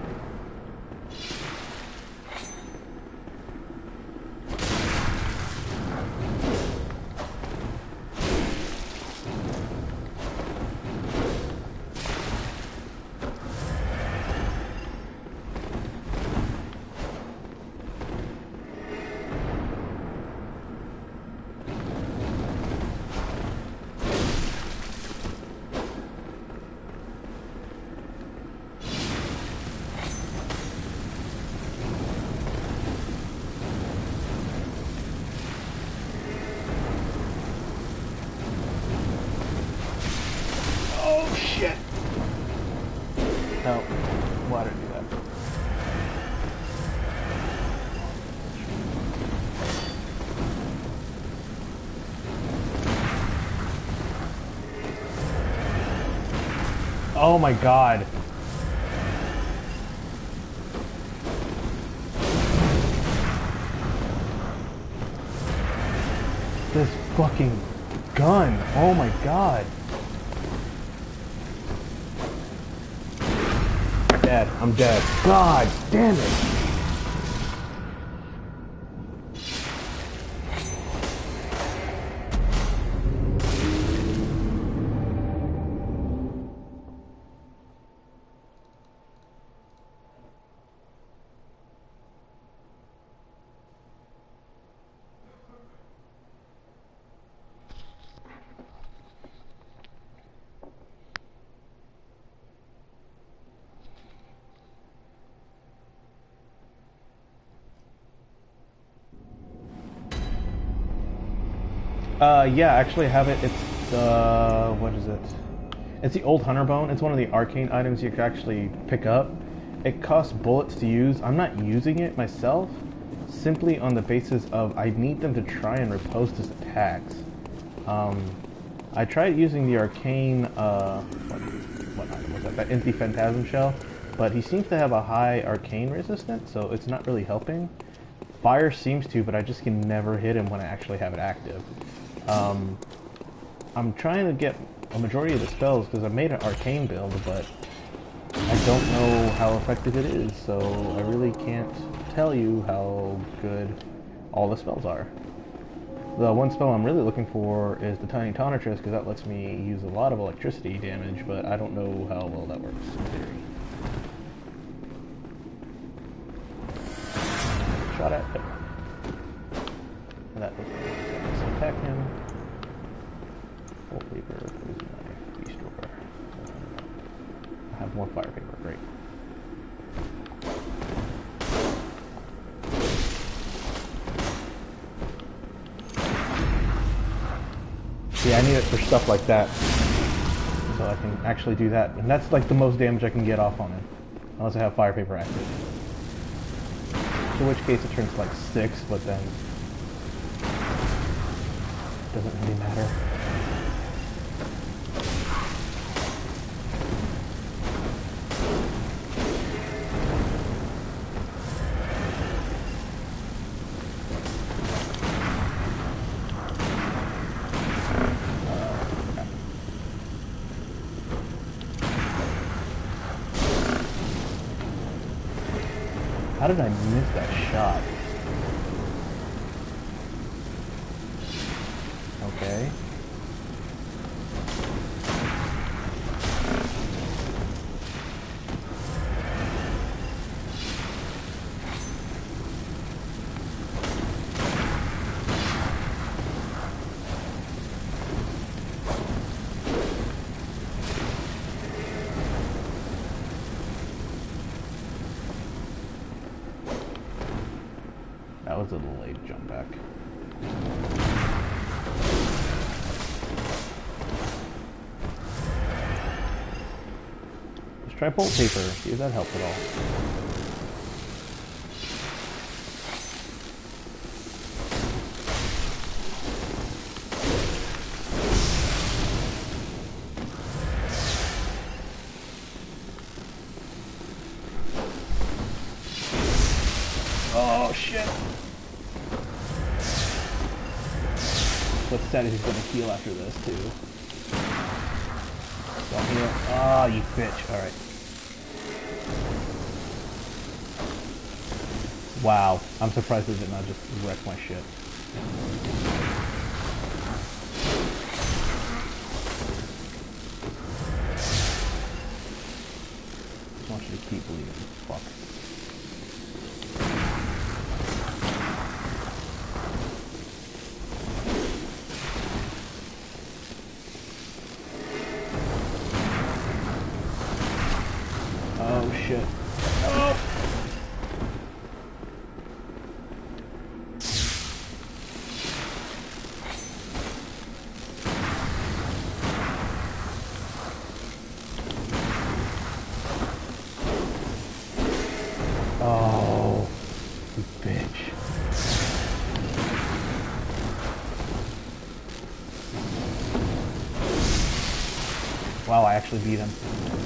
Oh shit! No, why did I do that? Oh my god. This fucking gun. Oh my god. Dead. I'm dead. God damn it. Uh, yeah, actually I have it. It's the, uh, what is it? It's the old hunter bone. It's one of the arcane items you can actually pick up. It costs bullets to use. I'm not using it myself, simply on the basis of I need them to try and repose his attacks. Um, I tried using the arcane, uh, what, what item was that? That empty phantasm shell, but he seems to have a high arcane resistance, so it's not really helping. Fire seems to, but I just can never hit him when I actually have it active. Um, I'm trying to get a majority of the spells because I made an arcane build, but I don't know how effective it is, so I really can't tell you how good all the spells are. The one spell I'm really looking for is the Tiny Tonitress, because that lets me use a lot of electricity damage, but I don't know how well that works in theory. Shot at him. And that was going to attack him. Bolt lever, where's my restore? I have more fire paper, great. See, I need it for stuff like that. So I can actually do that. And that's like the most damage I can get off on it. Unless I have fire paper active. In which case it turns to like six, but then it doesn't really matter. How did I miss that shot? Okay. That was a delayed jump back. Let's try bolt paper, see if that helps at all. Oh shit! What's sad is he's gonna heal after this too. Don't heal. Ah, oh, you bitch. Alright. Wow. I'm surprised it did not just wreck my shit. I want you to keep bleeding. Fuck. Oh shit. Oh! Oh, you bitch. Wow, I actually beat him.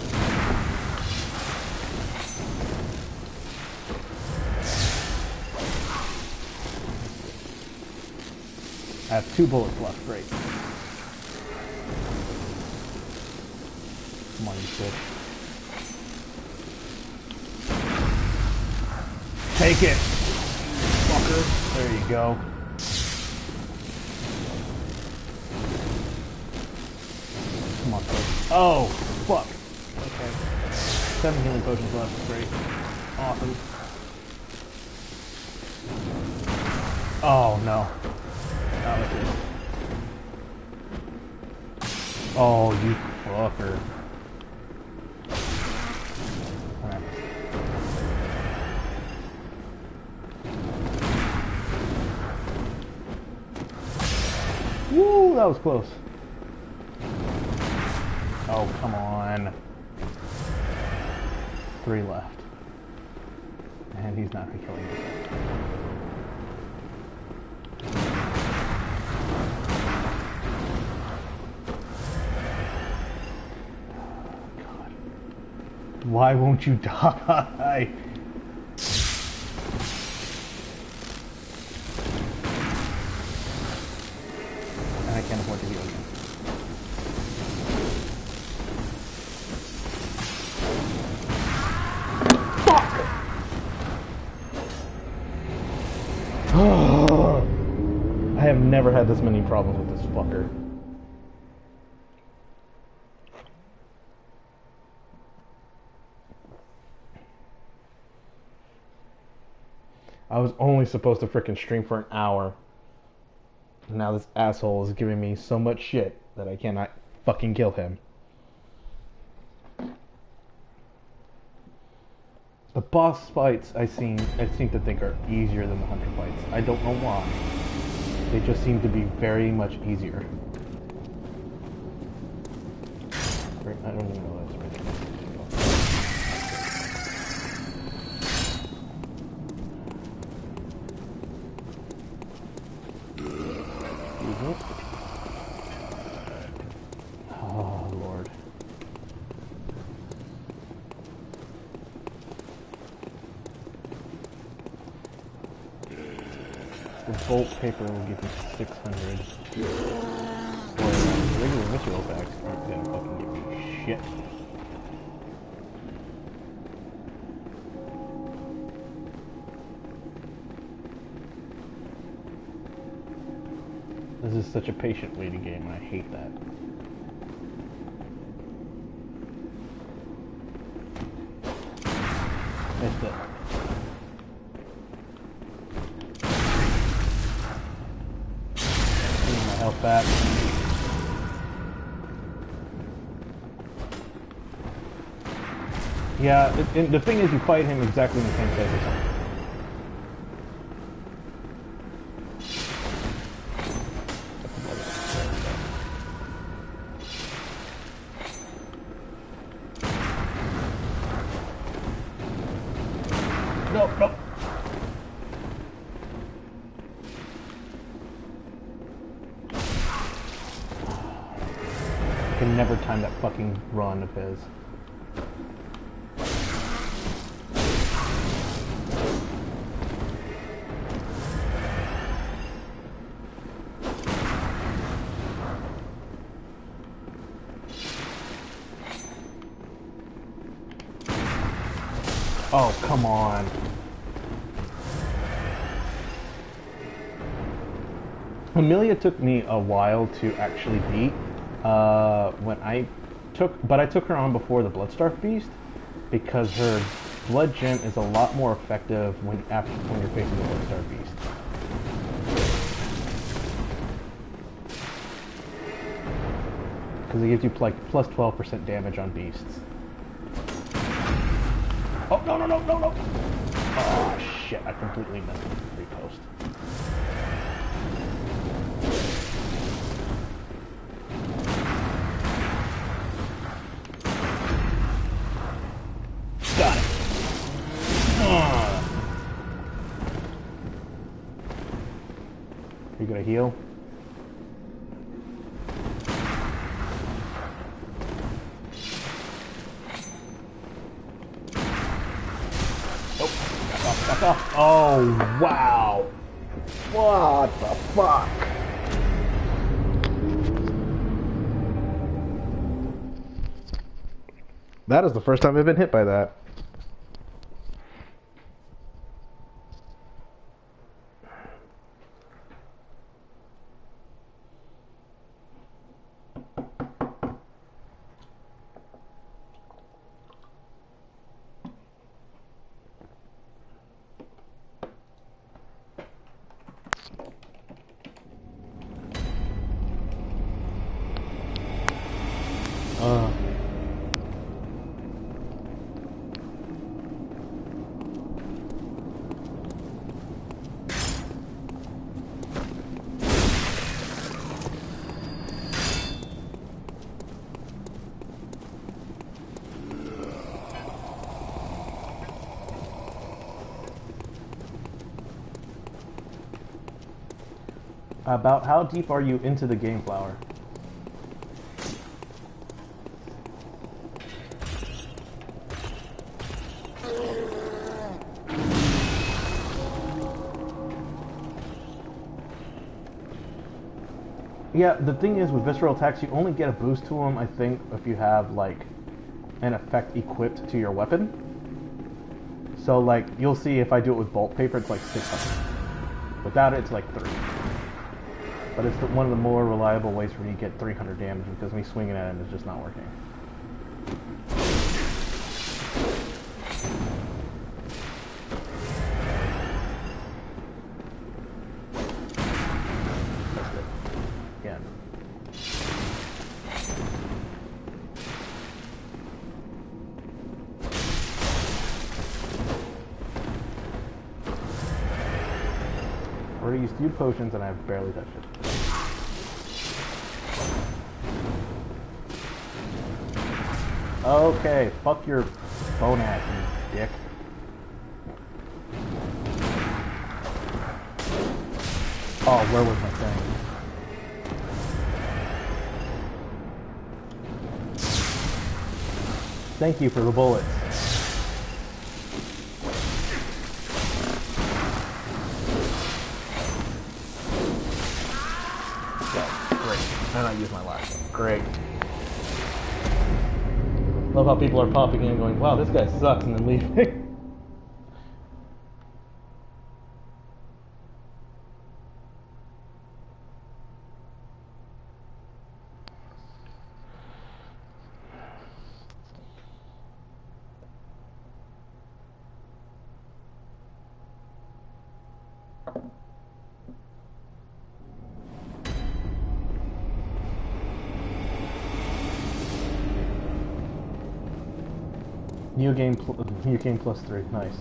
I have two bullets left, great. Come on, you bitch. Take it, fucker. There you go. Come on, folks. Oh, fuck. Okay. Seven healing potions left, great. Awesome. Oh, no. Not like this. Oh, you fucker. Alright. Woo, that was close. Oh, come on. Three left. And he's not killing himself. Why won't you die? And I can't afford to heal again. Fuck! I have never had this many problems with this fucker. I was only supposed to frickin' stream for an hour. Now this asshole is giving me so much shit that I cannot fucking kill him. The boss fights I seem I seem to think are easier than the hunter fights. I don't know why. They just seem to be very much easier. I don't even know that's right. Oh, Lord. The bolt paper will give you six hundred. Or regular visceral attacks aren't gonna fucking give you shit. This is such a patient waiting game, and I hate that. Missed it. Getting my health back. Yeah, it, it, the thing is, you fight him exactly in the same place as him. No, no. I can never time that fucking run of his. Oh, come on. Amelia took me a while to actually beat. Uh, when I took, but I took her on before the Bloodstarf Beast because her Blood Gem is a lot more effective when after when you're facing the Bloodstarf Beast. Because it gives you like plus twelve percent damage on beasts. Oh, no, no, no, no, no! Oh, shit, I completely missed the repost. Got it! Uh. Are you gonna heal? Oh, wow. What the fuck? That is the first time I've been hit by that. Uh. About how deep are you into the game, Flower? Yeah, the thing is with visceral attacks, you only get a boost to them, I think, if you have, like, an effect equipped to your weapon. So, like, you'll see if I do it with bolt paper, it's like six hundred. Without it, it's like three. But it's the, one of the more reliable ways for me to get three hundred damage, because me swinging at him is just not working. Again. I already used two potions and I've barely touched it. Okay, fuck your bone ass, you dick. Oh, where was my thing? Thank you for the bullets. Yeah, great. And I used my last one. Great. Love how people are popping in and going, wow, this guy sucks, and then leaving. New game, pl new game plus three. Nice.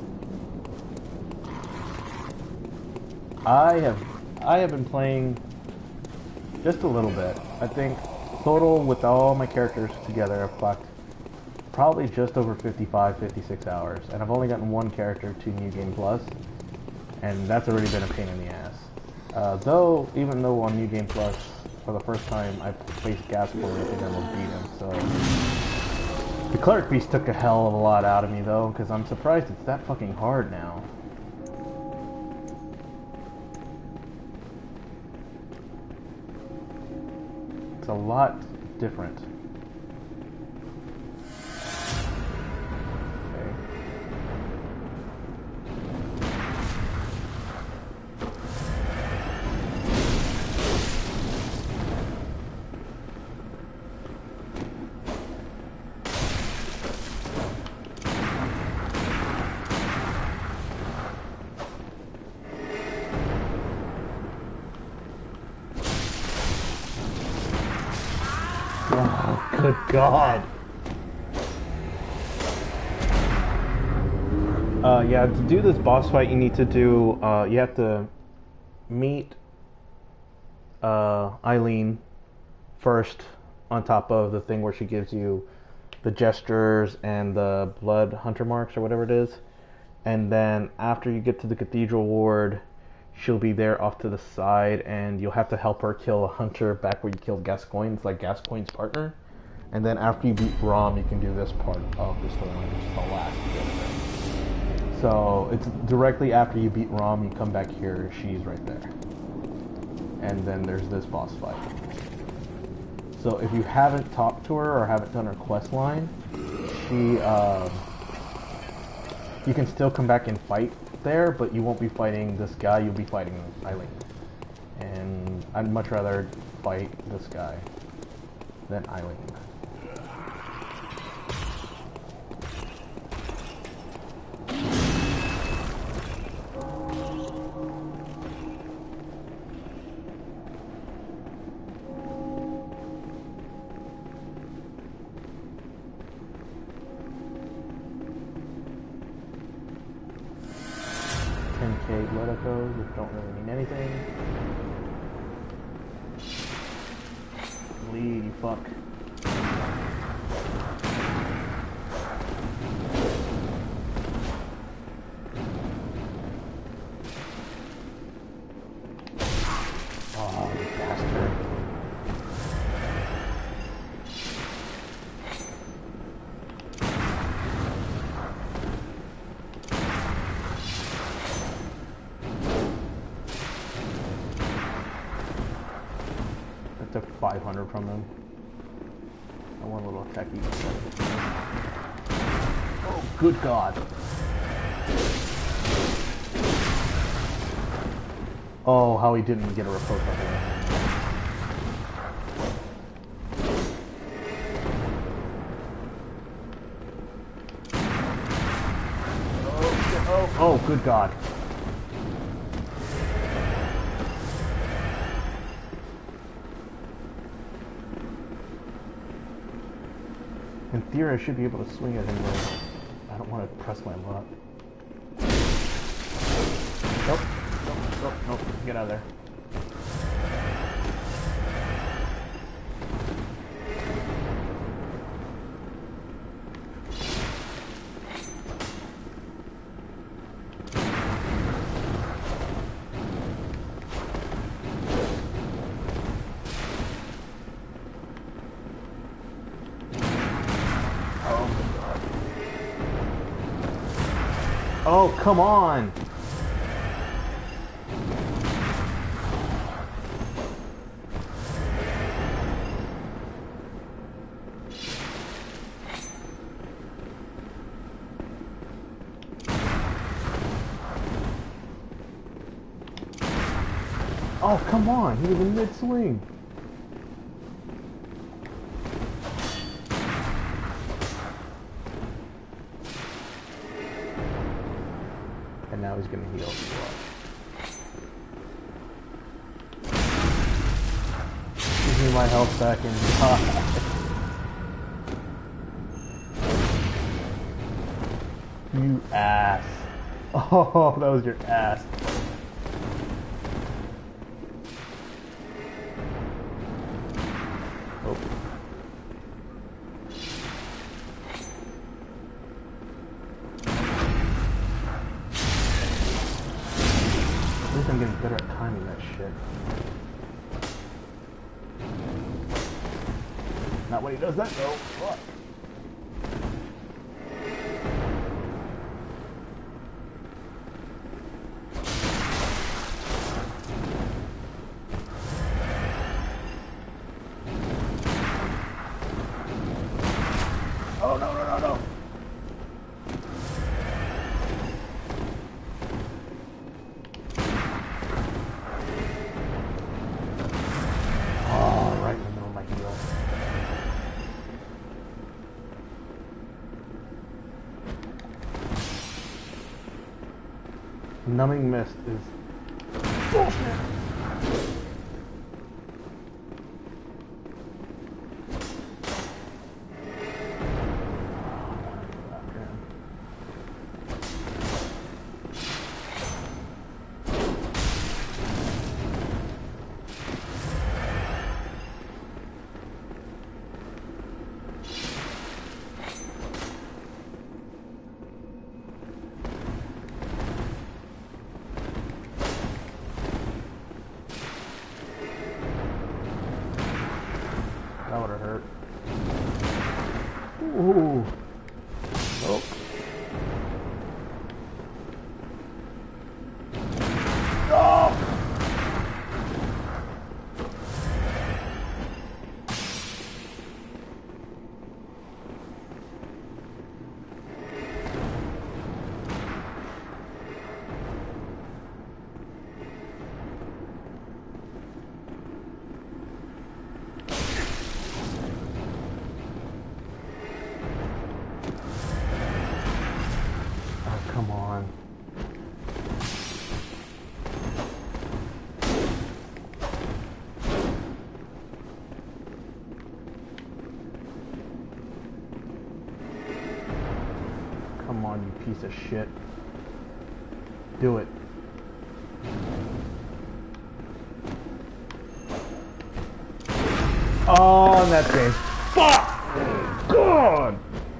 I have, I have been playing just a little bit. I think total with all my characters together, I've clocked probably just over fifty-five, fifty-six hours, and I've only gotten one character to New Game Plus, and that's already been a pain in the ass. Uh, though, even though on New Game Plus, for the first time, I faced Gascoigne, I think I will beat him, so... The Cleric Beast took a hell of a lot out of me, though, because I'm surprised it's that fucking hard now. It's a lot different. Oh, good God. Uh, yeah, to do this boss fight, you need to do, uh, you have to meet, uh, Eileen first on top of the thing where she gives you the gestures and the blood hunter marks or whatever it is. And then after you get to the Cathedral Ward, she'll be there off to the side, and you'll have to help her kill a hunter back where you killed Gascoigne. It's like Gascoigne's partner. And then after you beat Rom, you can do this part of the storyline, which is the last bit of it. So it's directly after you beat Rom, you come back here, she's right there. And then there's this boss fight. So if you haven't talked to her or haven't done her quest line, she, uh, you can still come back and fight there, but you won't be fighting this guy, you'll be fighting Eileen. And I'd much rather fight this guy than Eileen. ten K Leticos, which don't really mean anything. Lead, you fuck. Oh, you bastard. Took five hundred from him. I want a little techie. Oh, good God. Oh, how he didn't get a riposte on him. Oh, shit. Oh, oh, good God. In theory, I should be able to swing at him, but I don't want to press my luck. Nope. Nope. Nope. Nope. Get out of there. Oh, come on! Oh, come on! He was in mid-swing! And now he's gonna heal. Give me my health back and die. You ass. Oh, that was your ass. Oh. At least I'm getting better at timing that shit. Not when he does that though. Fuck. Oh no no no no! Oh, right in the middle of my heel. Numbing mist is bullshit. That would have hurt. Ooh. Oh. Oh! Come on. Come on, you piece of shit. Do it. Oh, and that thing. Fuck! God!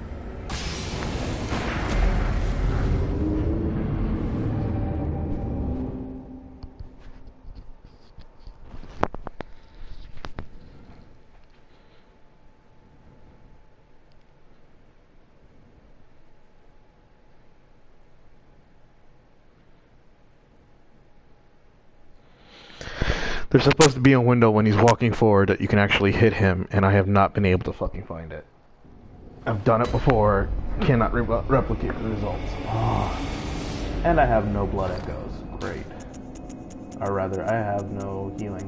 There's supposed to be a window when he's walking forward that you can actually hit him, and I have not been able to fucking find it. I've done it before, cannot re replicate the results. Oh. And I have no blood echoes. Great. Or rather, I have no healing.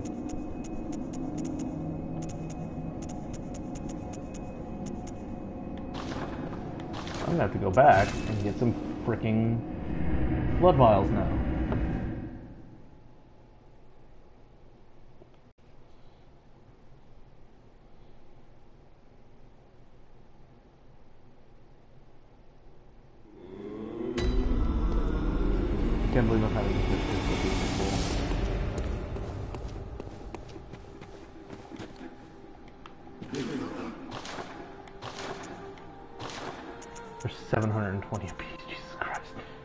I'm gonna have to go back and get some freaking blood vials now. I can't believe I'm having this difficulty before. There's seven hundred twenty apiece, Jesus Christ.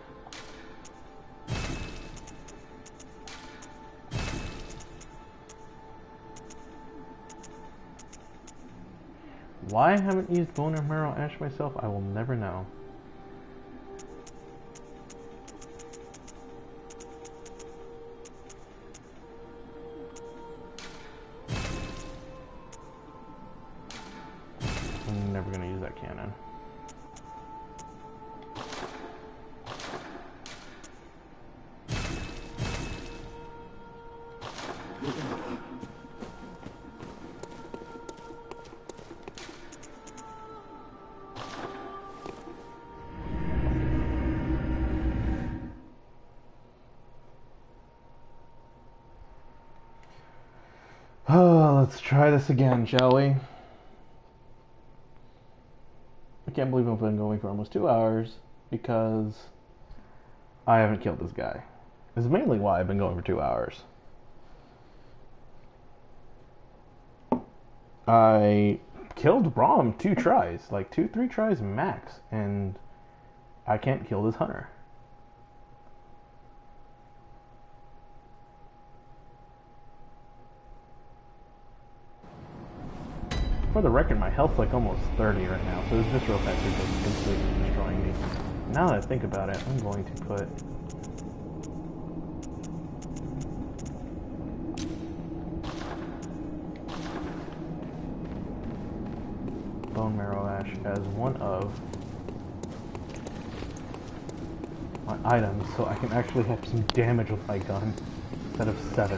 Why I haven't used bone and marrow ash myself, I will never know. I'm never gonna use that cannon. Oh, let's try this again, shall we? I can't believe I've been going for almost two hours because I haven't killed this guy. This is mainly why I've been going for two hours. I killed Rom two tries, like two, three tries max, and I can't kill this hunter. For the record, my health's like almost thirty right now, so this visceral effects are just completely destroying me. Now that I think about it, I'm going to put bone marrow ash as one of my items, so I can actually have some damage with my gun instead of seven.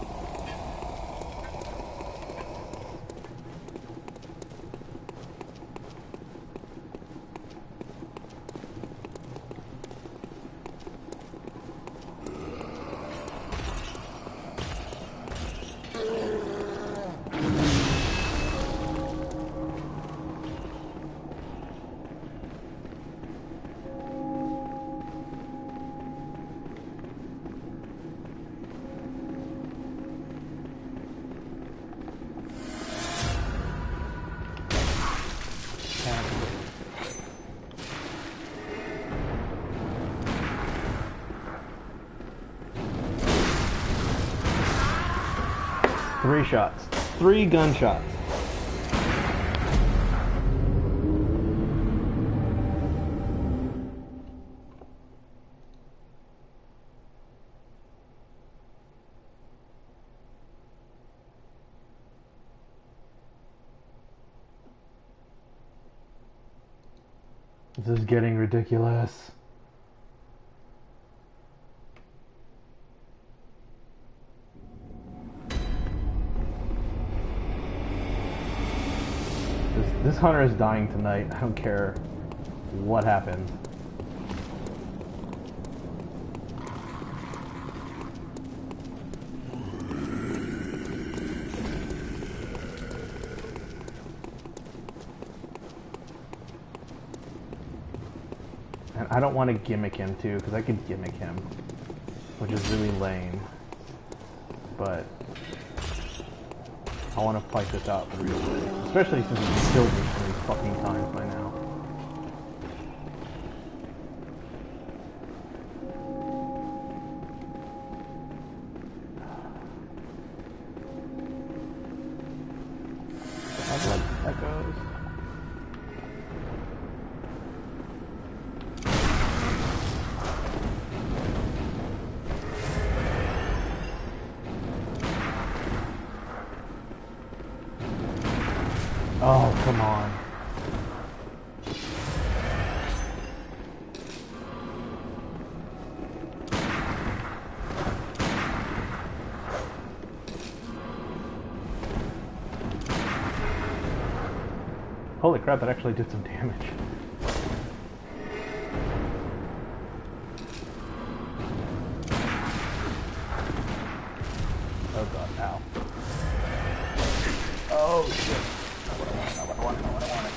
Three shots. Three gunshots. This is getting ridiculous. This, this hunter is dying tonight. I don't care what happens. And I don't want to gimmick him too, because I could gimmick him, which is really lame. But I want to fight this out for real, especially since he's killed me so many fucking times by now. How blood echoes. Oh, come on. Holy crap, that actually did some damage. Oh god, ow. Oh shit. Not what I wanted, not what I wanted, not what I wanted.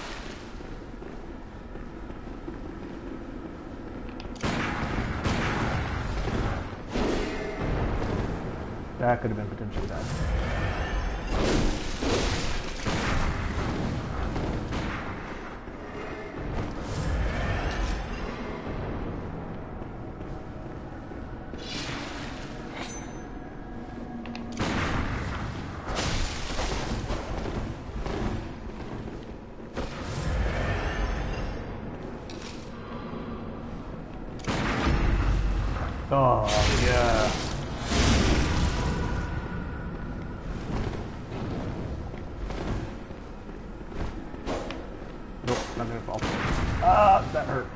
That could have been potentially bad. Oh, yeah. Nope, not gonna fall. Ah, that hurt.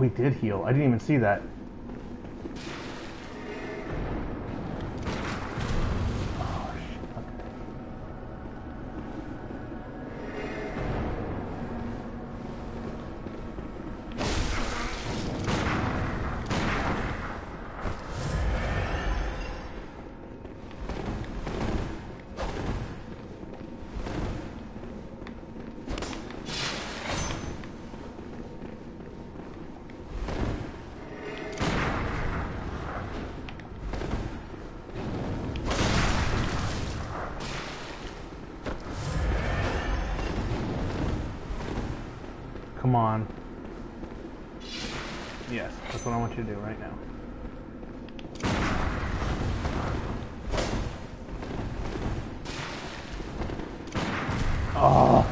he did heal. I didn't even see that. Oh, shit. Okay. Come on. Yes, that's what I want you to do right now. Oh.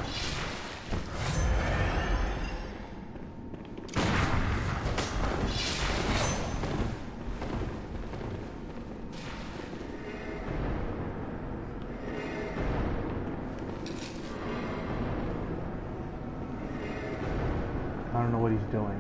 I don't know what he's doing.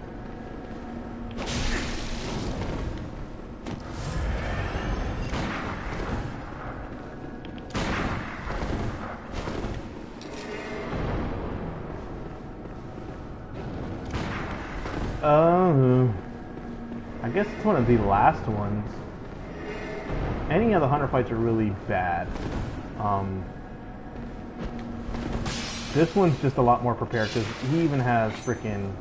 Um, I guess it's one of the last ones. Any of the hunter fights are really bad. Um, this one's just a lot more prepared because he even has freaking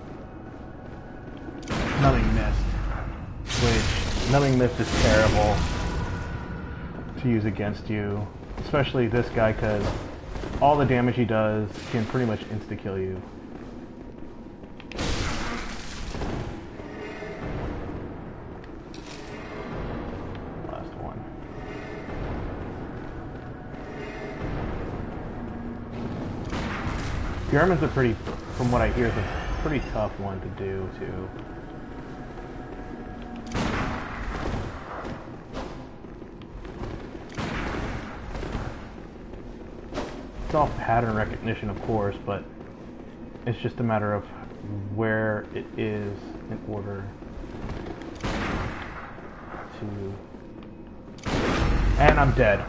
numbing mist, which numbing mist is terrible to use against you, especially this guy, because all the damage he does can pretty much insta kill you. German's a pretty, from what I hear, is a pretty tough one to do, too. It's all pattern recognition, of course, but it's just a matter of where it is in order to... And I'm dead.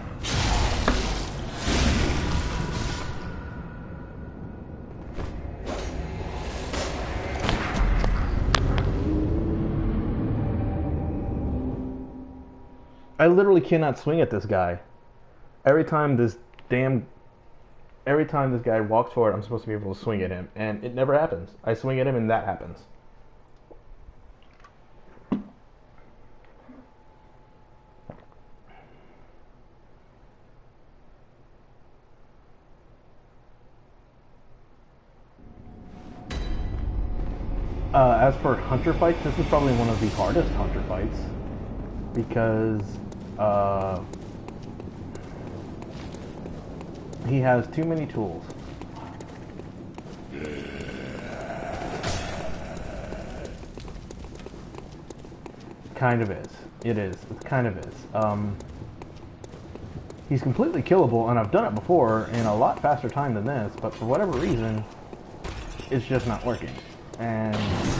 I literally cannot swing at this guy. Every time this damn... Every time this guy walks forward, I'm supposed to be able to swing at him. And it never happens. I swing at him and that happens. Uh, as for hunter fights, this is probably one of the hardest hunter fights. Because... Uh, he has too many tools. Kind of is. It is. It kind of is. Um, he's completely killable, and I've done it before in a lot faster time than this, but for whatever reason, it's just not working. And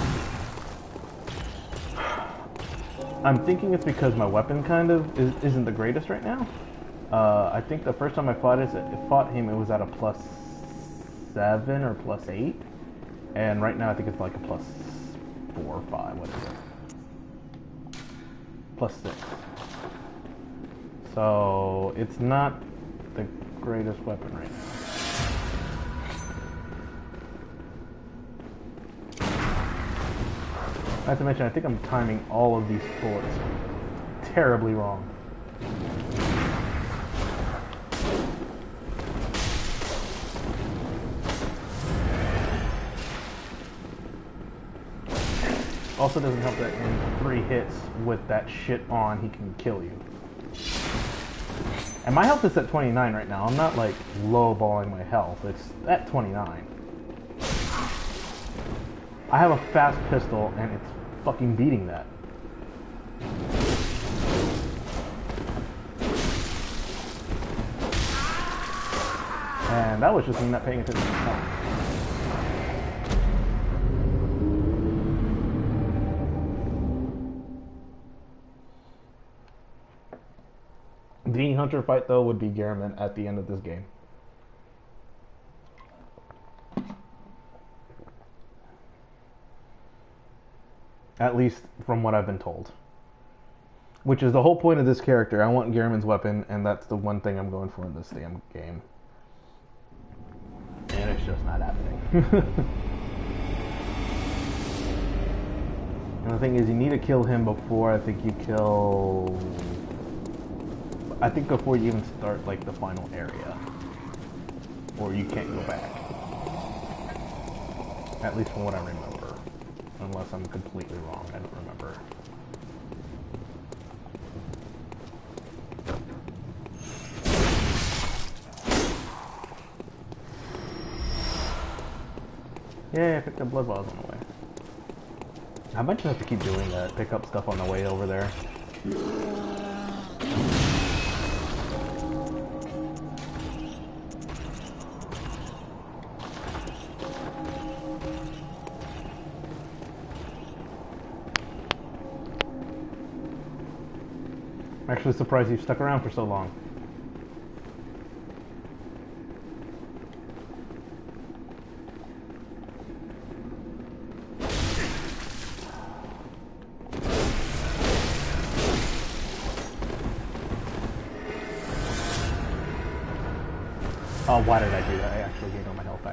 I'm thinking it's because my weapon kind of is, isn't the greatest right now. Uh, I think the first time I fought it, fought him, it was at a plus seven or plus eight, and right now I think it's like a plus four or five, whatever. Plus six. So it's not the greatest weapon right now. Not to mention, I think I'm timing all of these bullets terribly wrong. Also doesn't help that in three hits with that shit on, he can kill you. And my health is at twenty-nine right now. I'm not like low-balling my health. It's at twenty-nine. I have a fast pistol and it's fucking beating that. And that was just me not paying attention to health. The Hunter fight, though, would be Gehrman at the end of this game. At least from what I've been told. Which is the whole point of this character. I want Gehrman's weapon, and that's the one thing I'm going for in this damn game. And it's just not happening. And the thing is, you need to kill him before I think you kill... I think before you even start, like, the final area. Or you can't go back. At least from what I remember. Unless I'm completely wrong, I don't remember. Yeah, I picked up blood vials on the way. I might just have to keep doing that. Pick up stuff on the way over there. I'm actually surprised you stuck around for so long. Oh, why did I do that? I actually gained all my health back.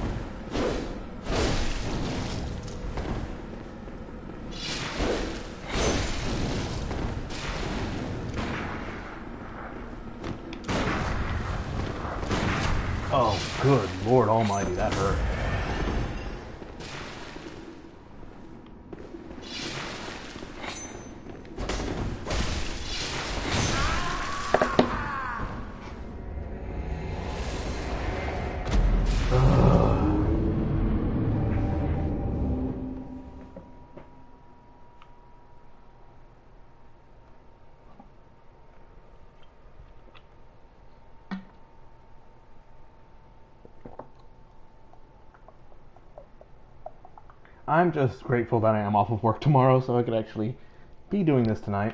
Oh, good Lord Almighty, that hurt. I'm just grateful that I am off of work tomorrow so I could actually be doing this tonight.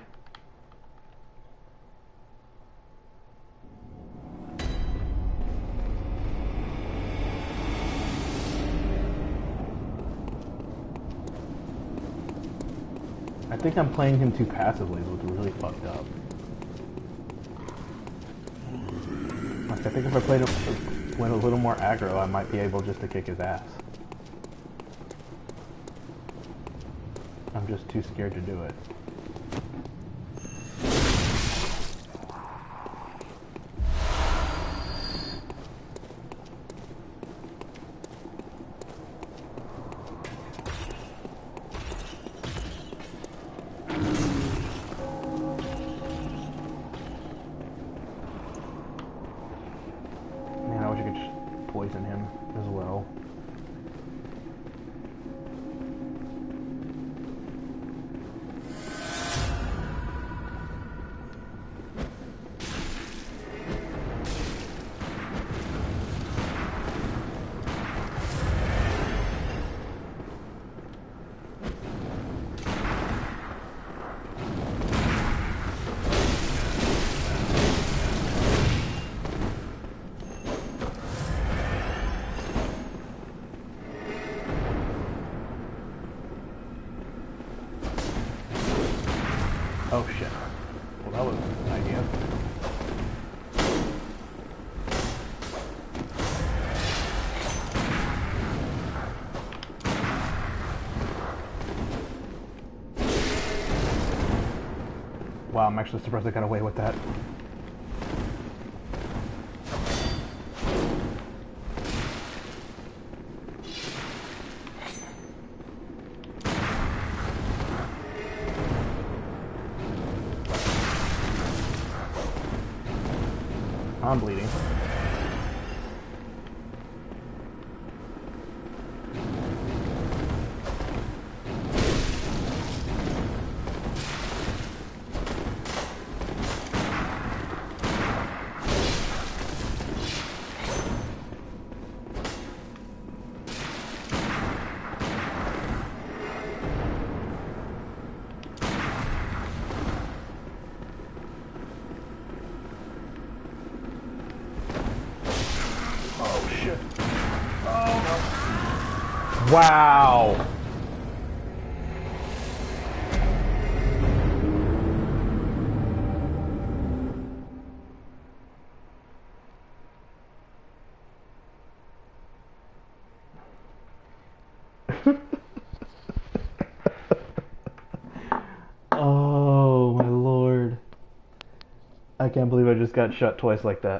I think I'm playing him too passively, which is really fucked up. Like, I think if I played a, went a little more aggro, I might be able just to kick his ass. I'm just too scared to do it. Man, I wish I could just poison him as well. Oh shit. Well, that was an idea. Wow, I'm actually surprised I got away with that. I'm bleeding. Wow. Oh my lord. I can't believe I just got shot twice like that.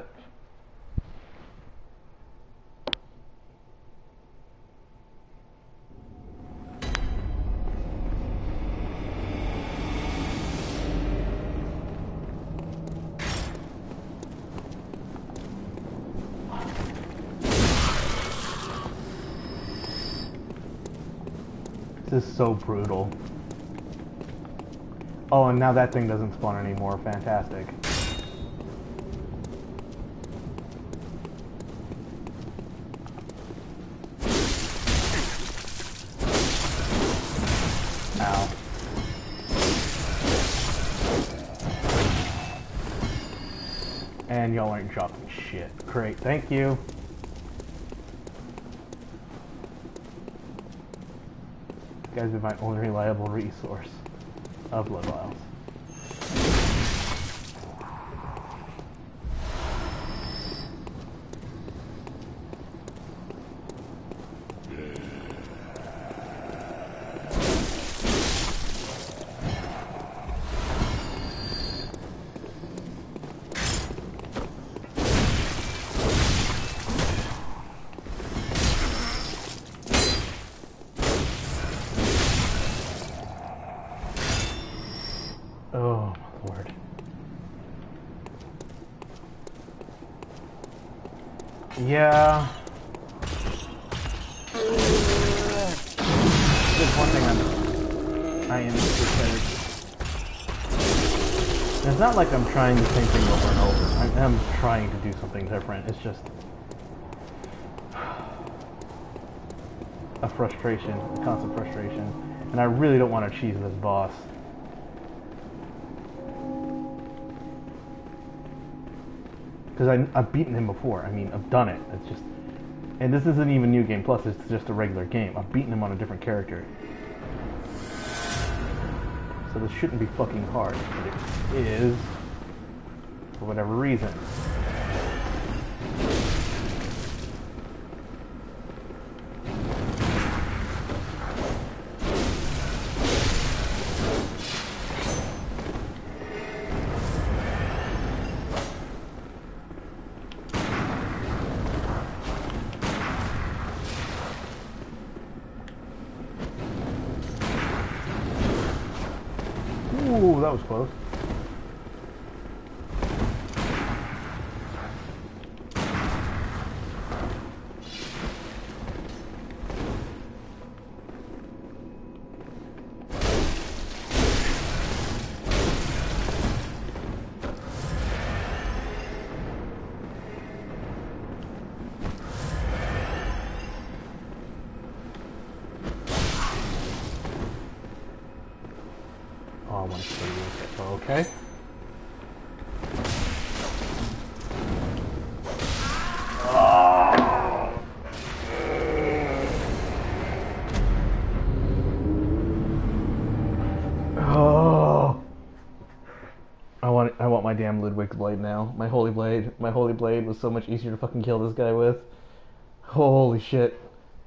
This is so brutal. Oh, and now that thing doesn't spawn anymore. Fantastic. Ow. And y'all aren't dropping shit. Great, thank you. You guys are my only reliable resource of blood vials. Oh, my lord. Yeah. There's one thing I'm... I am prepared. It's not like I'm trying the same thing over and over. I am trying to do something different. It's just... a frustration. A constant frustration. And I really don't want to cheese this boss. Because I've beaten him before. I mean, I've done it. It's just... And this isn't even New Game Plus. It's just a regular game. I've beaten him on a different character. So this shouldn't be fucking hard. But it is... for whatever reason. Ooh, that was close. Oh, I want to kill you. Okay. Oh. I want I want my damn Ludwig's blade now. My holy blade. My holy blade was so much easier to fucking kill this guy with. Holy shit.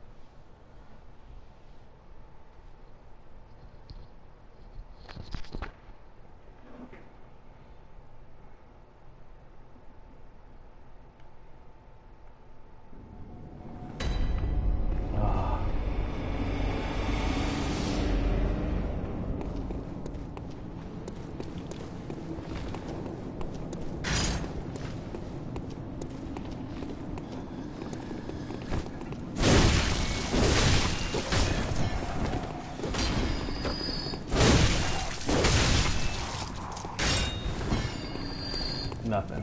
Nothing.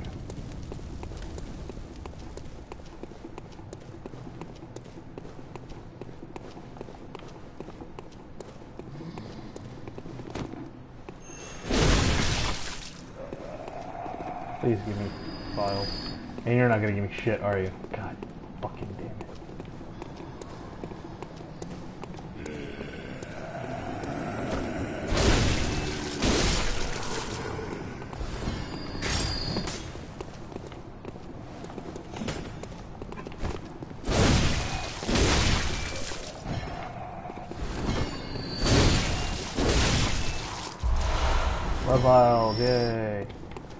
Please give me files. And you're not gonna give me shit, are you? God fucking damn it. Blood vials, yay.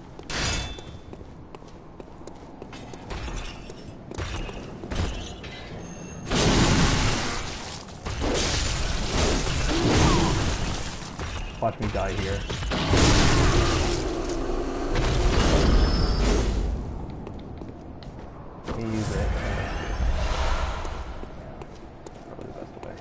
Watch me die here. Let me use it. Probably the best way.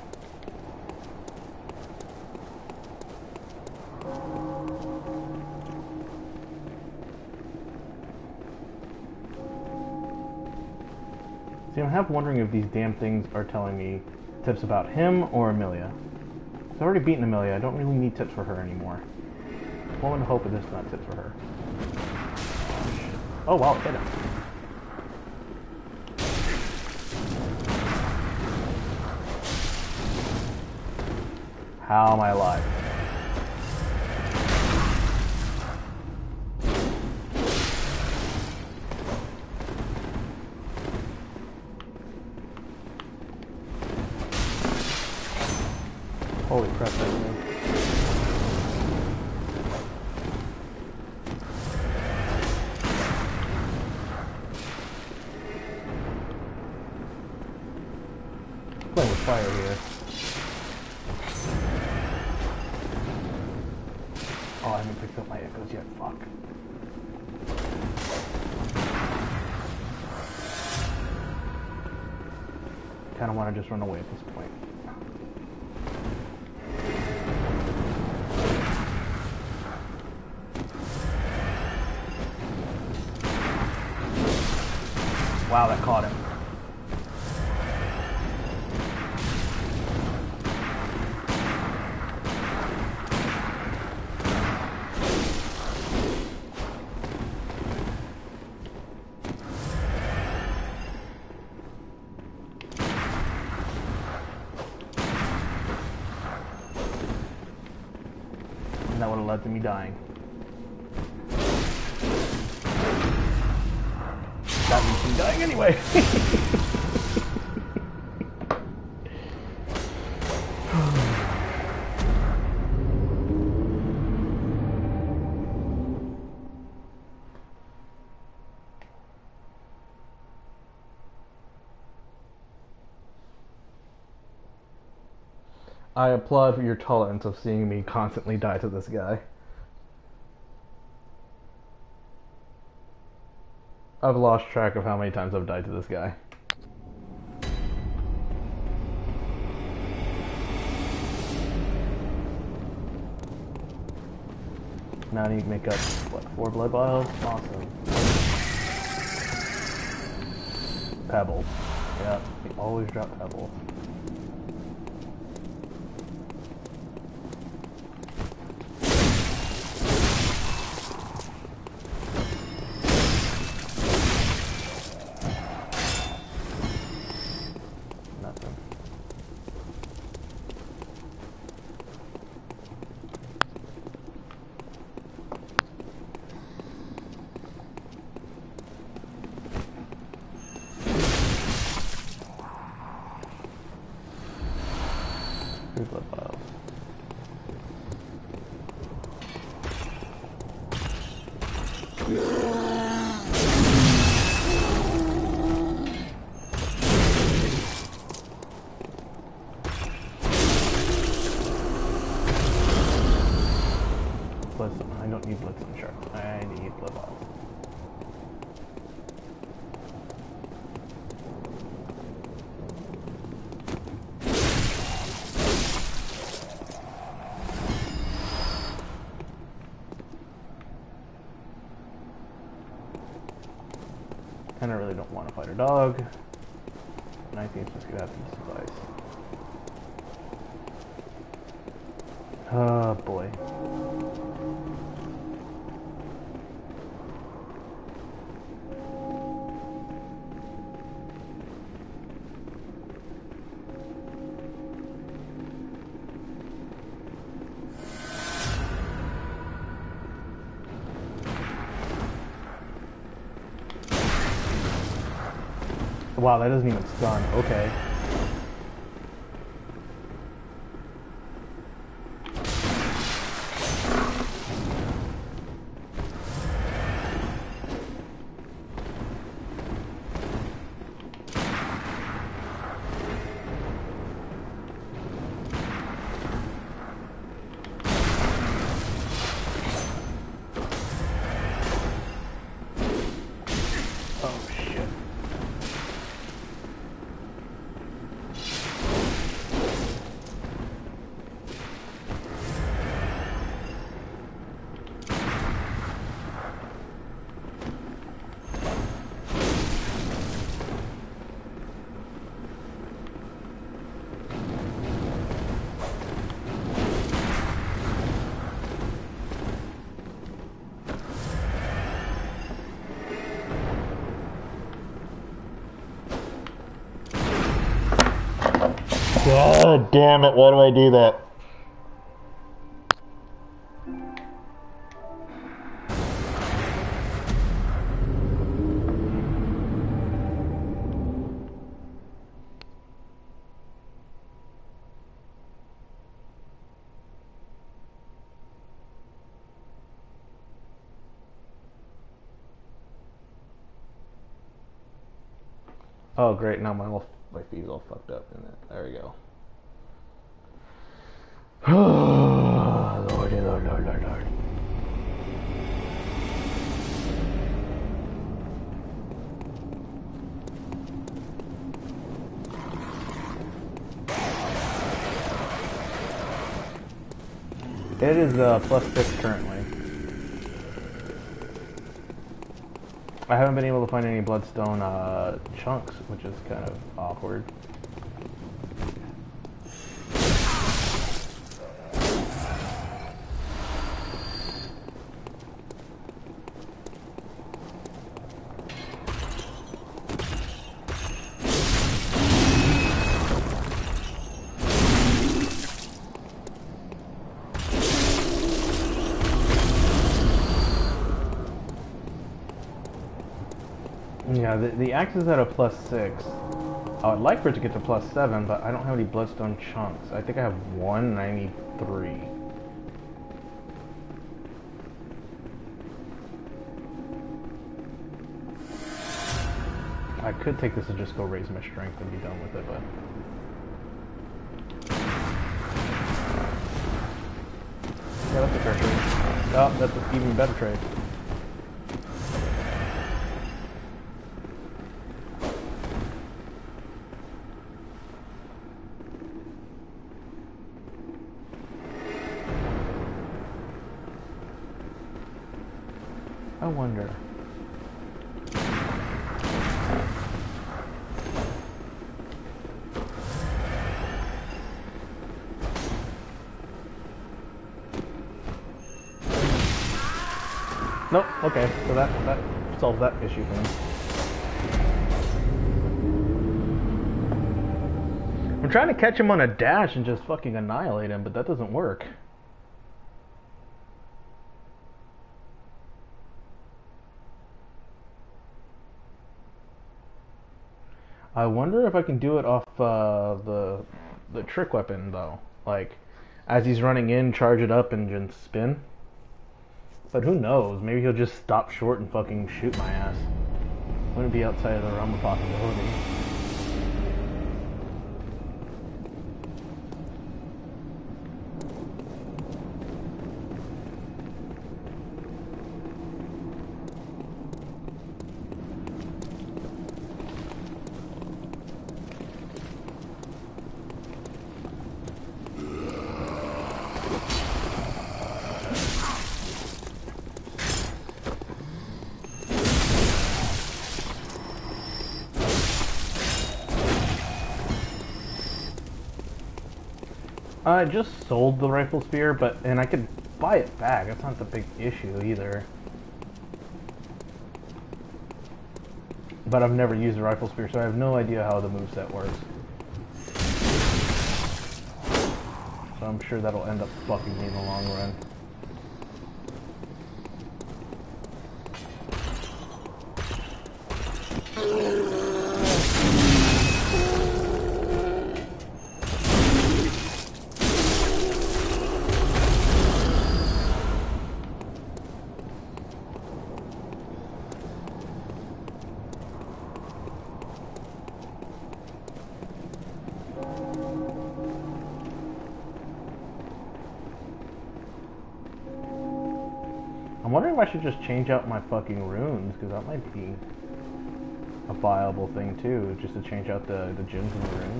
See, I'm half wondering if these damn things are telling me tips about him or Amelia. I've already beaten Amelia, I don't really need tips for her anymore. I'm willing to hope that this is not tips for her. Oh wow, it hit him. How am I alive? Holy crap, that thing. Playing with fire here. Oh, I haven't picked up my echoes yet, fuck. Kinda wanna just run away at this point. Wow, that caught him. And that would have led to me dying. That means me dying anyway. I applaud for your tolerance of seeing me constantly die to this guy. I've lost track of how many times I've died to this guy. Now I need to make up, what, four blood vials? Awesome. Pebbles. Yeah, we always drop pebbles. Three blood vials. Bloodstone. I don't need bloodstone shards. I need blood vials. And I really don't want to fight a dog. And I think it's just gonna have to suffice. Oh boy. Wow, that doesn't even stun. Okay. God damn it, why do I do that? Oh great, now my, my feed's all fucked up in it. There we go. Lordy, Lord, Lord, Lord, Lord. It is uh, plus six currently. I haven't been able to find any bloodstone uh, chunks, which is kind of awkward. Yeah, the, the axe is at a plus six. I would like for it to get to plus seven, but I don't have any bloodstone chunks. I think I have one and I need three. I could take this and just go raise my strength and be done with it, but... Yeah, that's a fair trade. Oh, that's an even better trade. I wonder. Nope, okay, so that, that solves that issue for me. I'm trying to catch him on a dash and just fucking annihilate him, but that doesn't work. I wonder if I can do it off uh, the the trick weapon though. Like, as he's running in, charge it up and just spin. But who knows? Maybe he'll just stop short and fucking shoot my ass. Wouldn't be outside of the realm of possibility. I just sold the rifle spear, but and I could buy it back. That's not the big issue either. But I've never used a rifle spear, so I have no idea how the moveset works. So I'm sure that'll end up fucking me in the long run. I'm wondering if I should just change out my fucking runes, because that might be a viable thing too, just to change out the, the gems and the runes.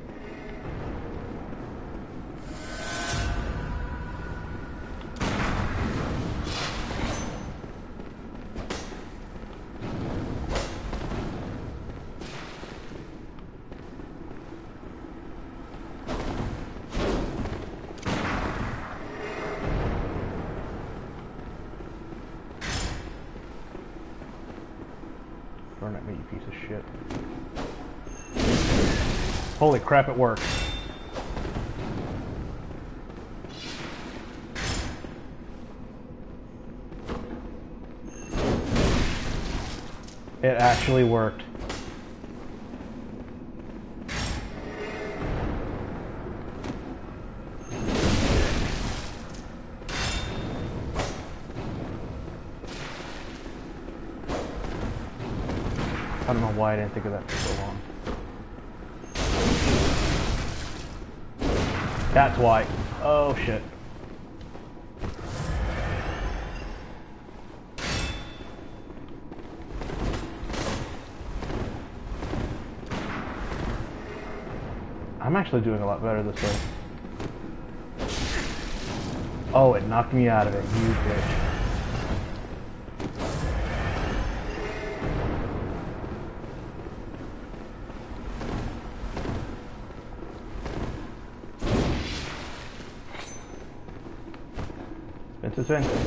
Darn it, me, you piece of shit. Holy crap, it works. It actually worked. I don't know why I didn't think of that for so long. That's why. Oh shit. I'm actually doing a lot better this way. Oh, it knocked me out of it, you bitch. Spin, spin, spin.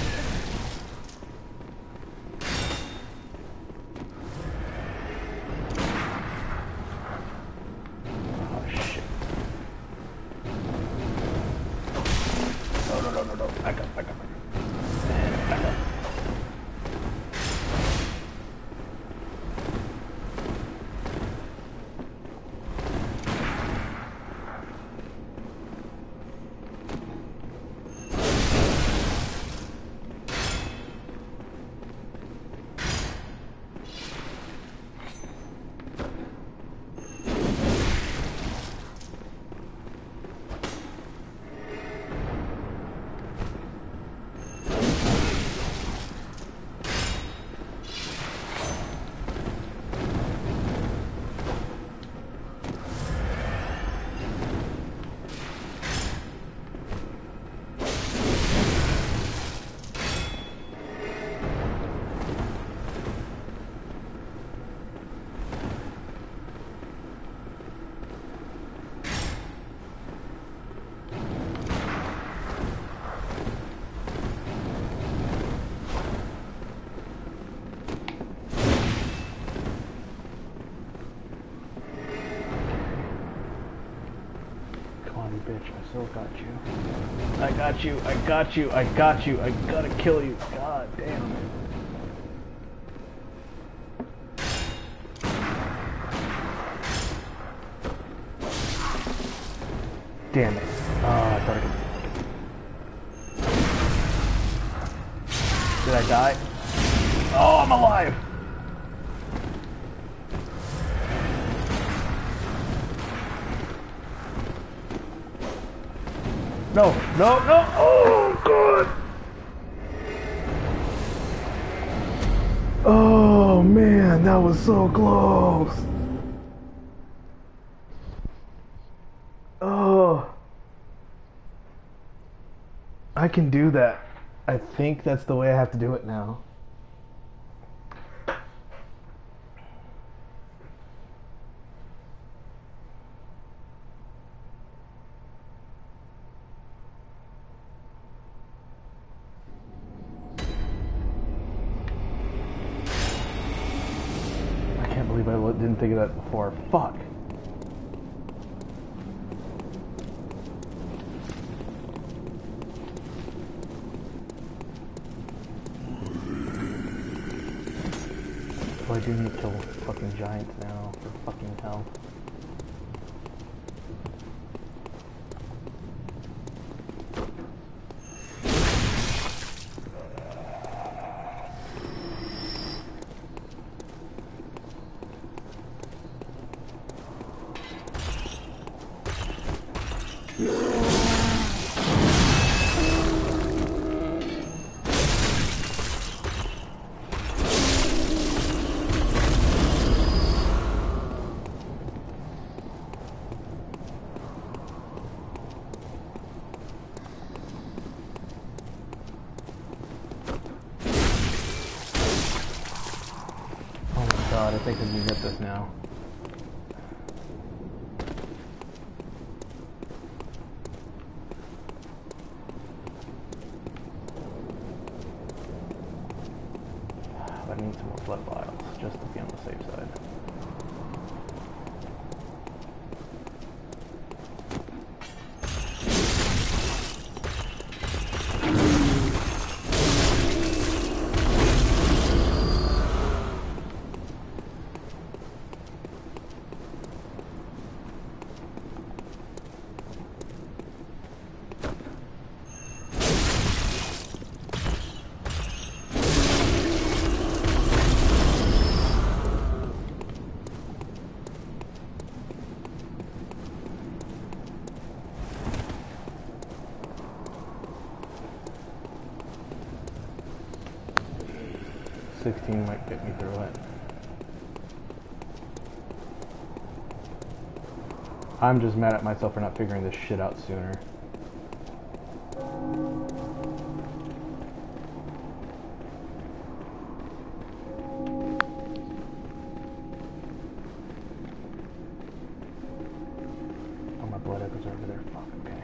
Bitch, I still got you. I got you, I got you, I got you, I gotta kill you. God damn. Damn it. Oh, I thought I could. Did I die? Oh, I'm alive! No, no, no! Oh, God! Oh, man, that was so close! Oh. I can do that. I think that's the way I have to do it now. I can't believe I didn't think of that before. Fuck. Oh, I do need to kill fucking giants now for fucking hell. God, I think I can get this now. I need some more blood vials, just to be on the safe side. sixteen might get me through it. I'm just mad at myself for not figuring this shit out sooner. Oh, my blood echoes are over there. Fuck, okay.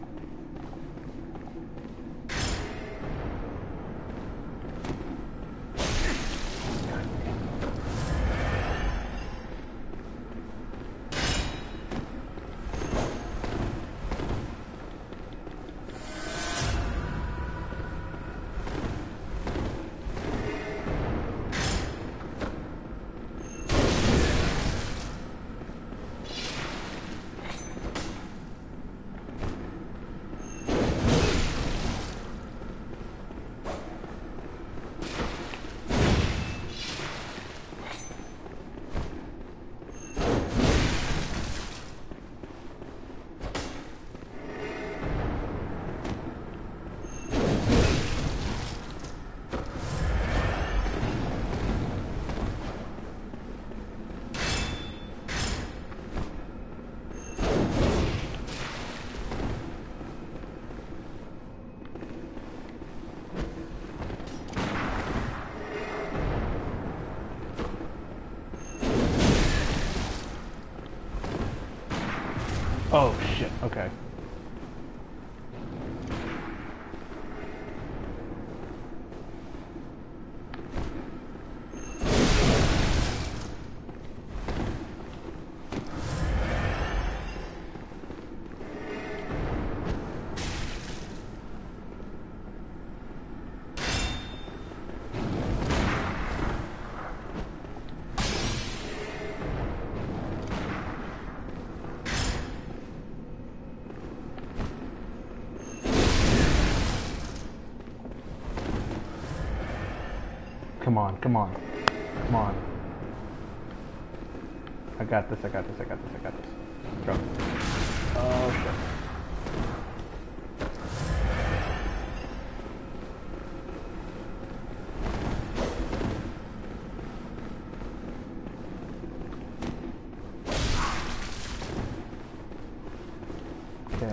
Oh shit, okay. Come on, come on, come on. I got this, I got this, I got this, I got this. Go. Oh shit. Okay.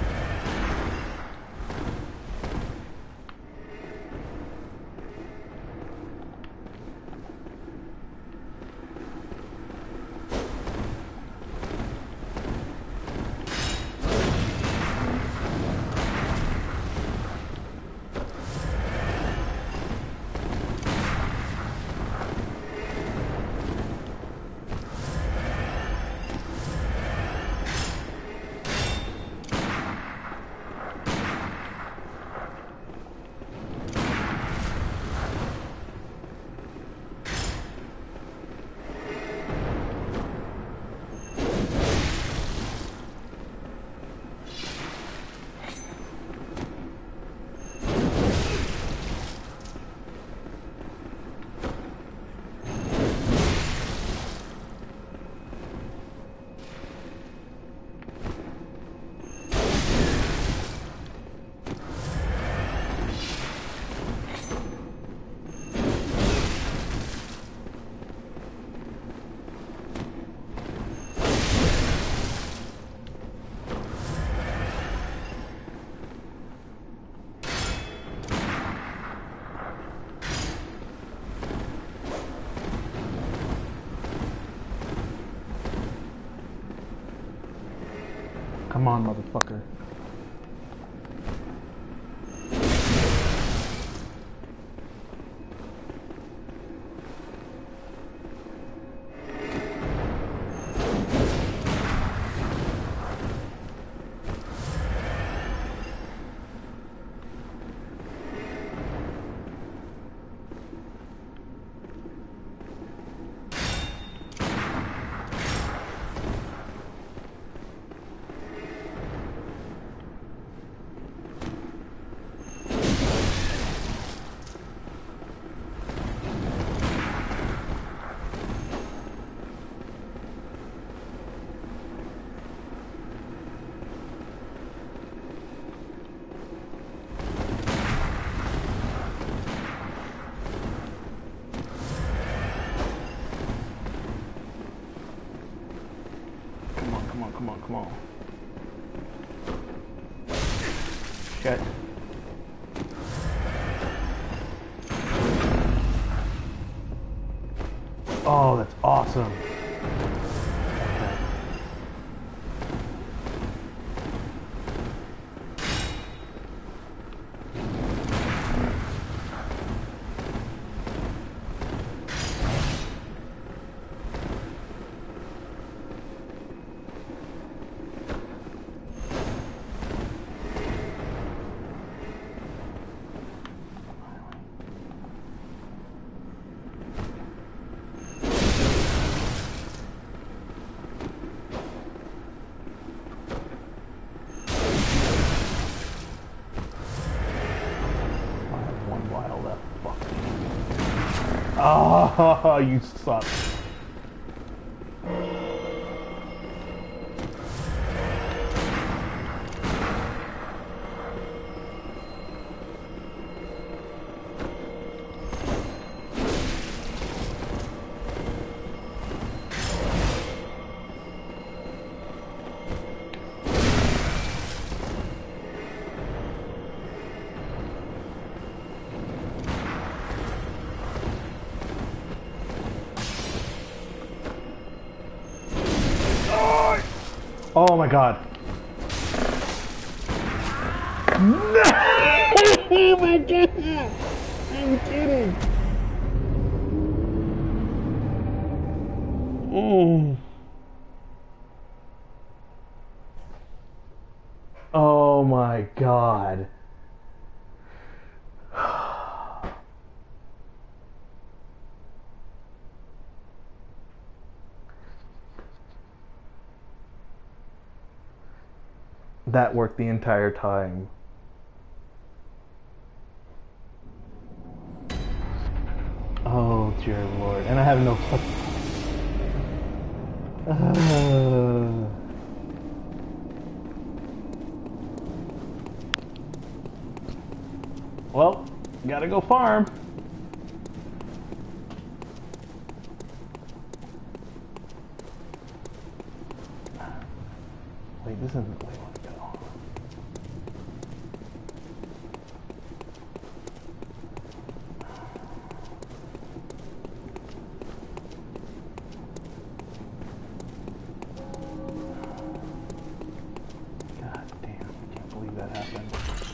Come on, motherfucker. Come on. Shit. Oh, that's awesome. Okay. Oh, you suck. Oh my god. No! Oh my god! I'm kidding. Mm. Oh my god. That worked the entire time. Oh dear lord. And I have no uh. Well, gotta go farm. Wait, this isn't the way I want to go. God damn, I can't believe that happened.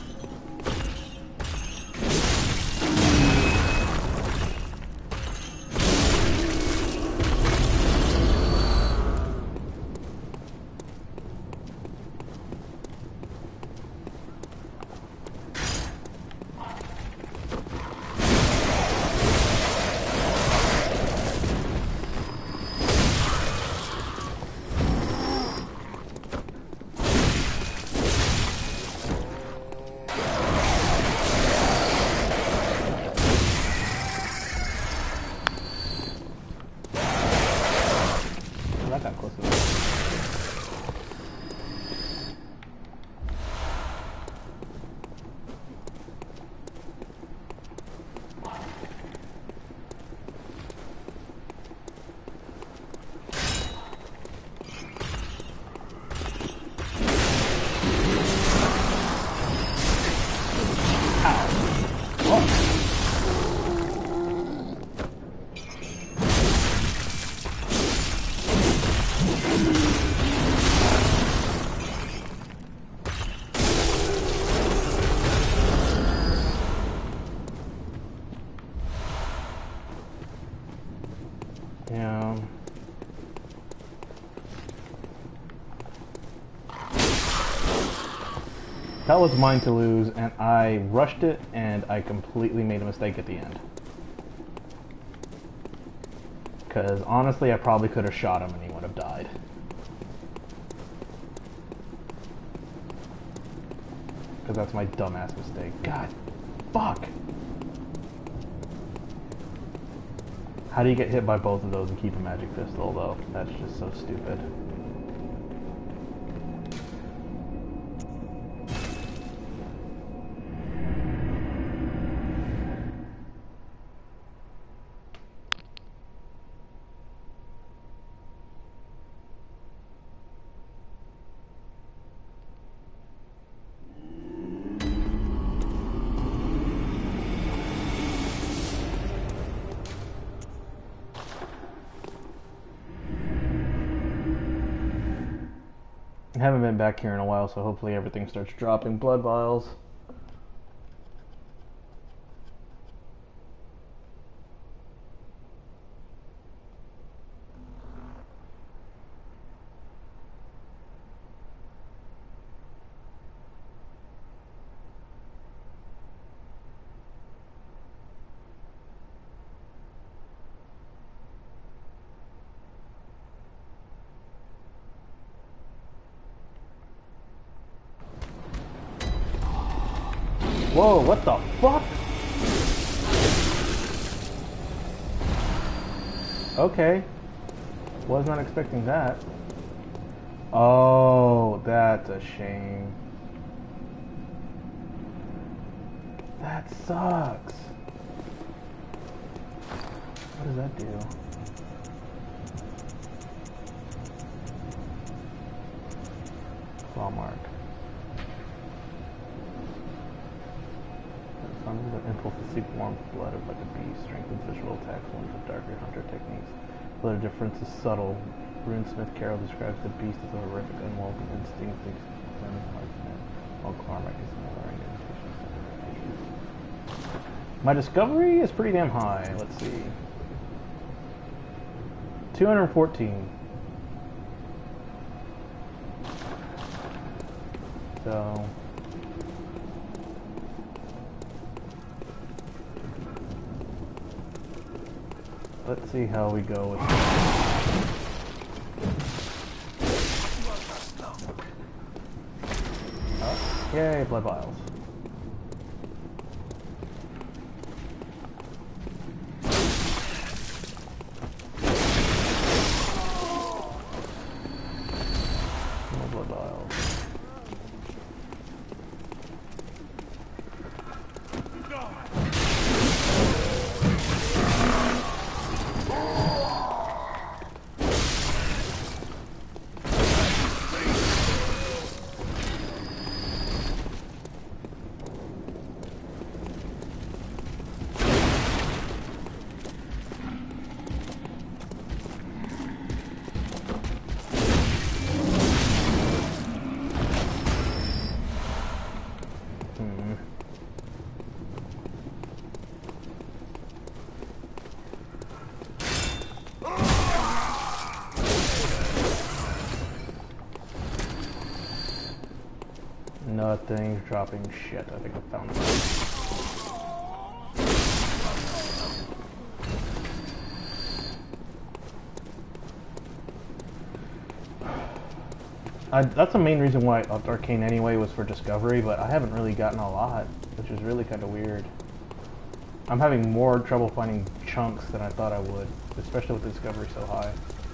That got close enough. Yeah. That was mine to lose, and I rushed it, and I completely made a mistake at the end. Because honestly, I probably could have shot him and he would have died. Because that's my dumbass mistake. God, fuck! How do you get hit by both of those and keep a magic pistol, though? That's just so stupid. I haven't been back here in a while, so hopefully everything starts dropping blood vials. Whoa, what the fuck? Okay. Was not expecting that. Oh, that's a shame. That sucks. What does that do? Claw mark. Under the impulse to seek warm blood of like a beast, strengthens visual attacks, ones with darker hunter techniques. Though the difference is subtle, Runesmith Carroll describes the beast as a horrific, unwelcome instinct and marksman, while Clarmac is another imitation of my discovery is pretty damn high. Let's see. two hundred fourteen. So let's see how we go with this. Oh, yay, blood vials. More blood vials. Nothing's dropping shit. I think I found it. I, that's the main reason why I upped Arcane anyway, was for discovery, but I haven't really gotten a lot, which is really kind of weird. I'm having more trouble finding chunks than I thought I would, especially with discovery so high.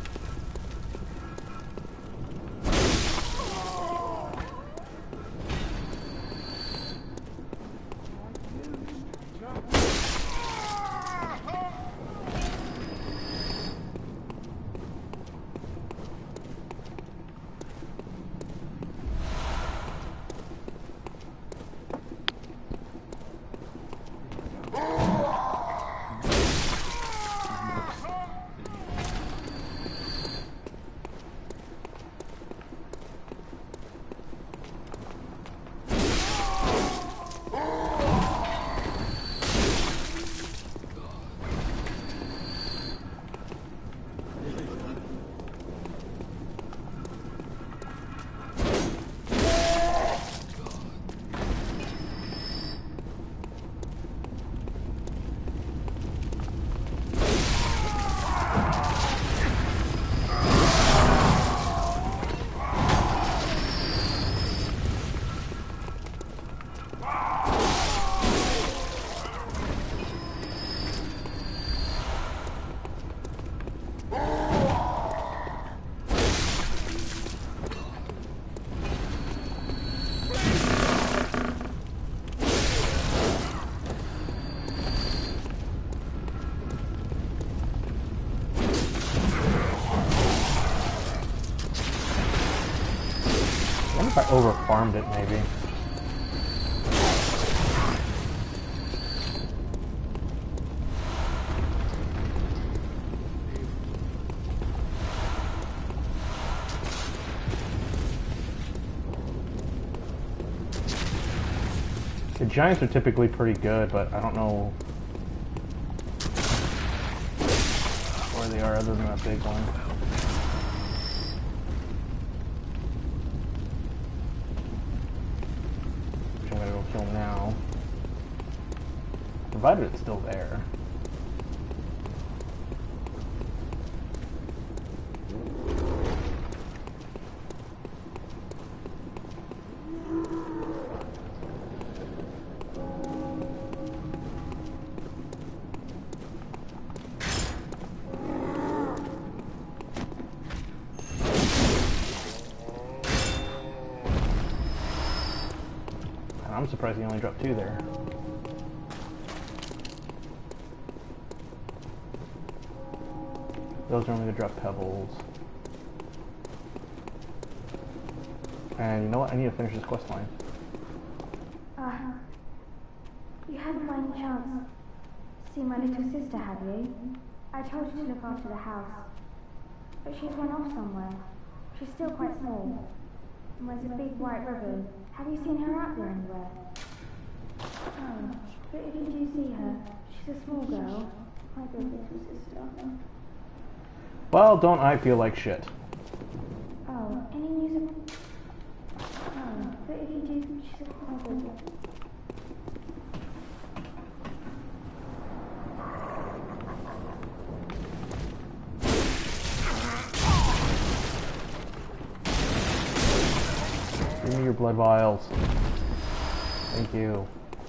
I over farmed it maybe. The giants are typically pretty good, but I don't know where they are other than that big one. Which I'm gonna go kill now. Provided it's still there. I'm surprised he only dropped two there. Those are only to drop pebbles. And you know what? I need to finish this quest line. Ah, uh, you haven't by any chance seen my little sister, have you? I told you to look after the house, but she's run off somewhere. She's still quite small, and wears a big white ribbon. Have you seen her out there anywhere? Oh, but if you do see her, she's a small girl. My good little sister. Well, don't I feel like shit. Oh, any news of... Oh, but if you do, she's a my good little... Give me your blood vials. Thank you.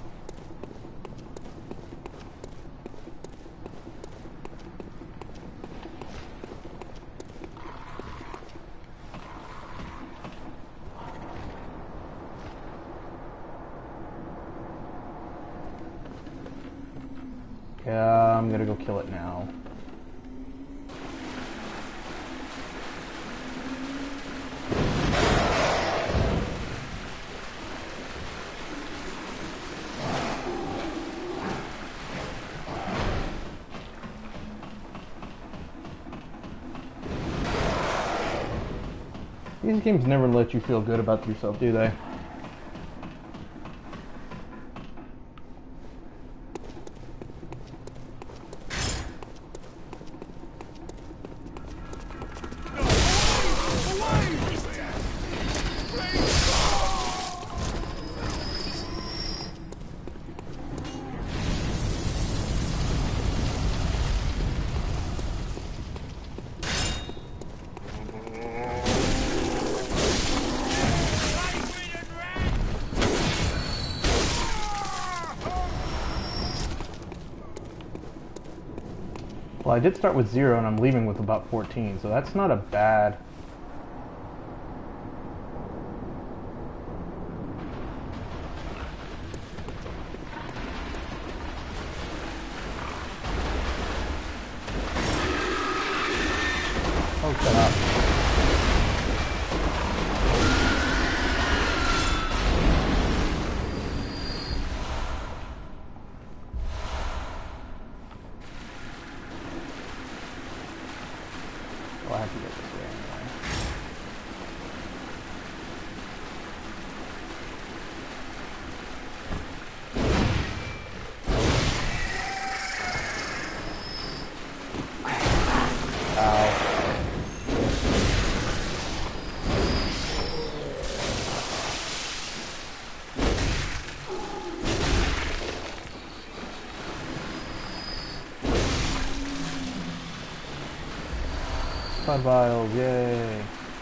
Yeah, I'm gonna go kill it now. These games never let you feel good about yourself, do they? Well, I did start with zero and I'm leaving with about fourteen, so that's not a bad... Oh, shut up. Well, I have to get this way anyway. Ow. Blood vials, yay!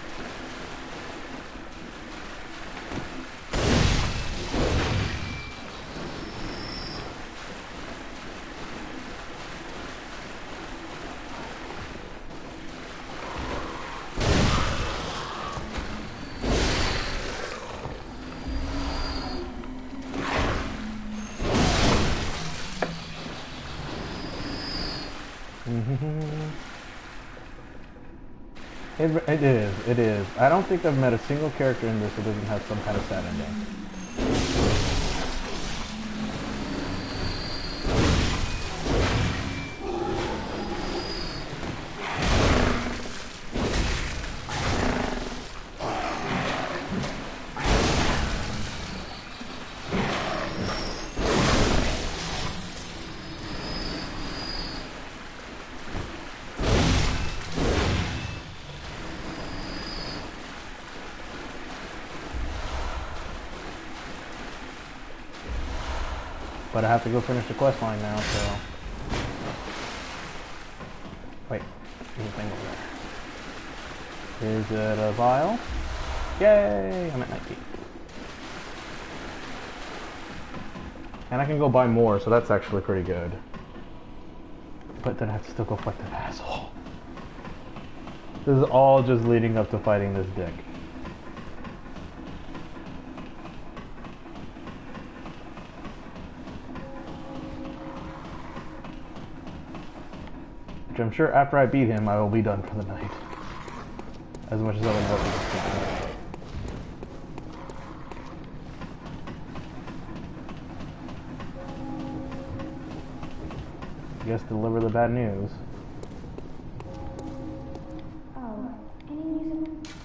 It, it is, it is. I don't think I've met a single character in this that doesn't have some kind of sad ending. But I have to go finish the quest line now, so... Wait, there's a thing over there. Is it a vial? Yay! I'm at nineteen. And I can go buy more, so that's actually pretty good. But then I have to still go fight that asshole. This is all just leading up to fighting this dick. Which I'm sure after I beat him, I will be done for the night. As much as I've been working this game. I guess deliver the bad news. Oh, any news of...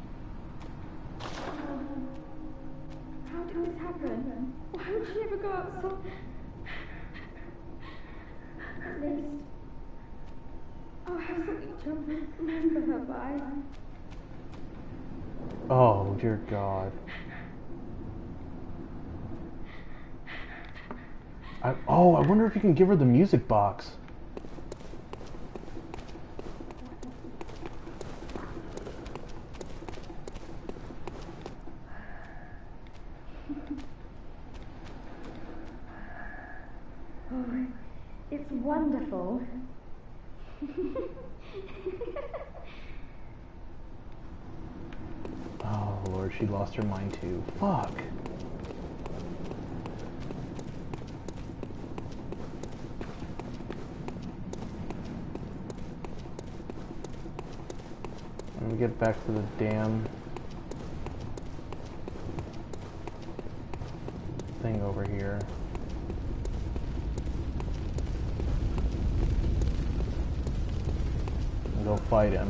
Oh, how did this happen? Why would she ever go out so... At least... I'll have something to remember her by. Oh, dear God. I, oh, I wonder if you can give her the music box. Oh, it's wonderful. Oh, Lord, she lost her mind too. Fuck. Let me get back to the damn thing over here. And go fight him.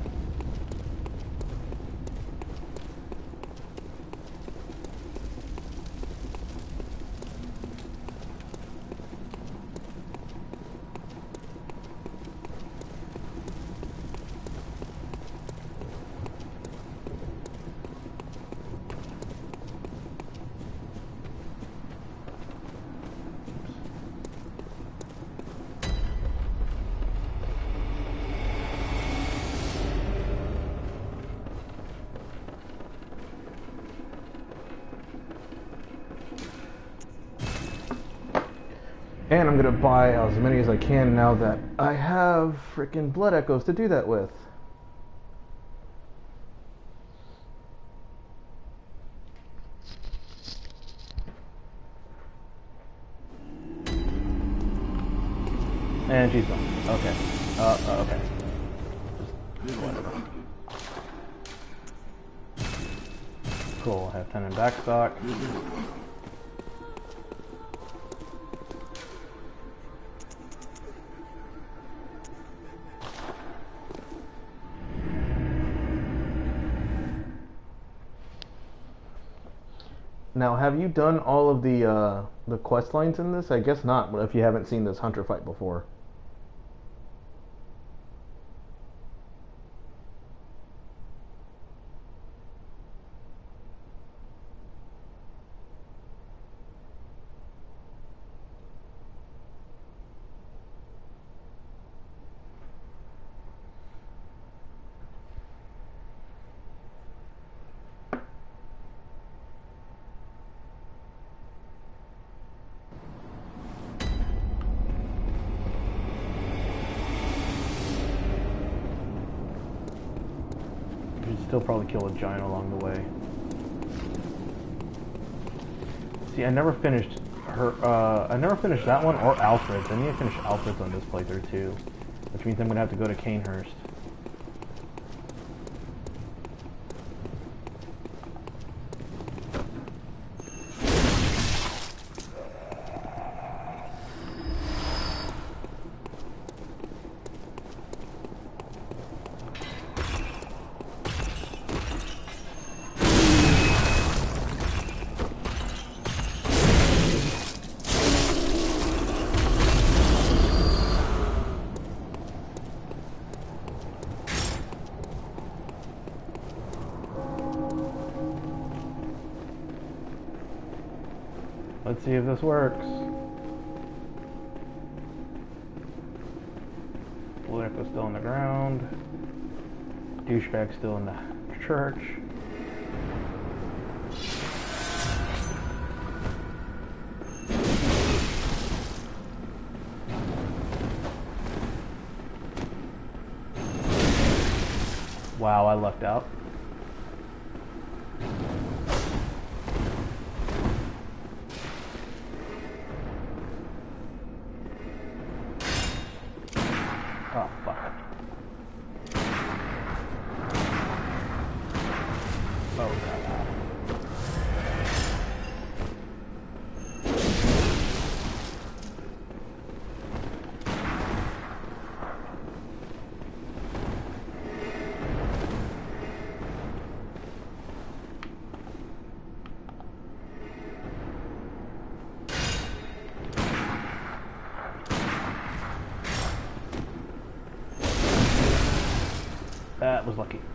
And I'm gonna buy as many as I can now that I have freaking blood echoes to do that with. And she's gone. Okay. Uh, uh, okay. Just whatever. Cool, I have ten in backstock. Now, have you done all of the uh, the quest lines in this? I guess not, but if you haven't seen this hunter fight before. Still probably kill a giant along the way. See, I never finished her. Uh, I never finished that one or Alfred's. I need to finish Alfred's on this playthrough too, which means I'm gonna have to go to Canehurst. Let's see if this works. Bullet Echo's still on the ground. Douchebag's still in the church. Wow, I lucked out. Oh, fuck. Oh, God. That was lucky.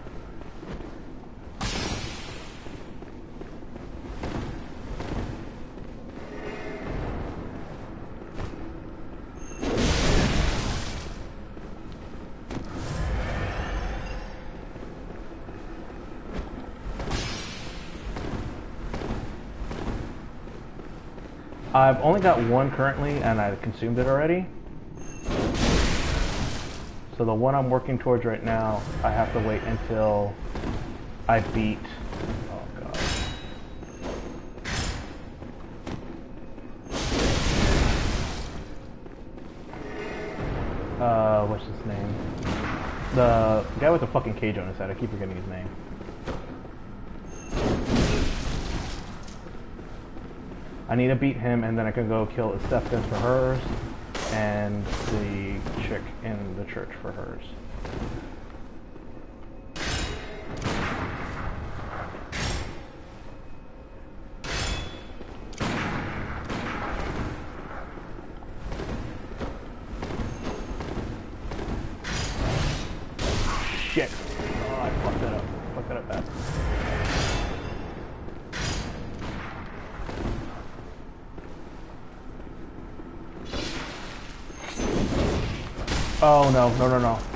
I've only got one currently, and I consumed it already. So the one I'm working towards right now, I have to wait until I beat... Oh, God. Uh, what's his name? The guy with the fucking cage on his head. I keep forgetting his name. I need to beat him, and then I can go kill Estefan for hers, and the chick in the church for hers. Shit! Oh, I fucked that up. Fucked that up bad. Oh no, no, no, no.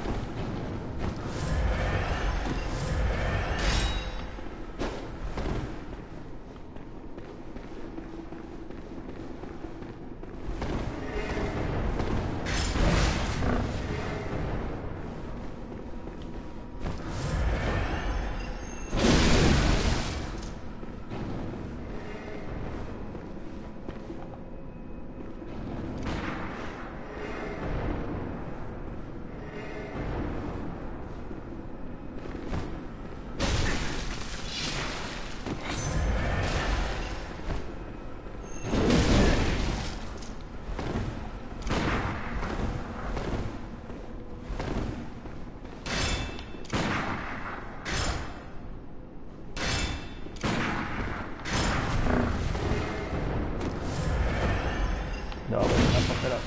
No, I fucked it up.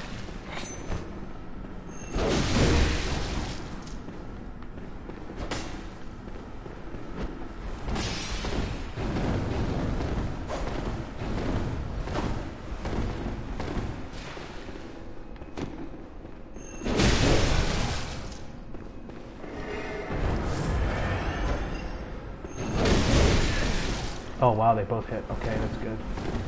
Oh wow, they both hit. Okay, that's good.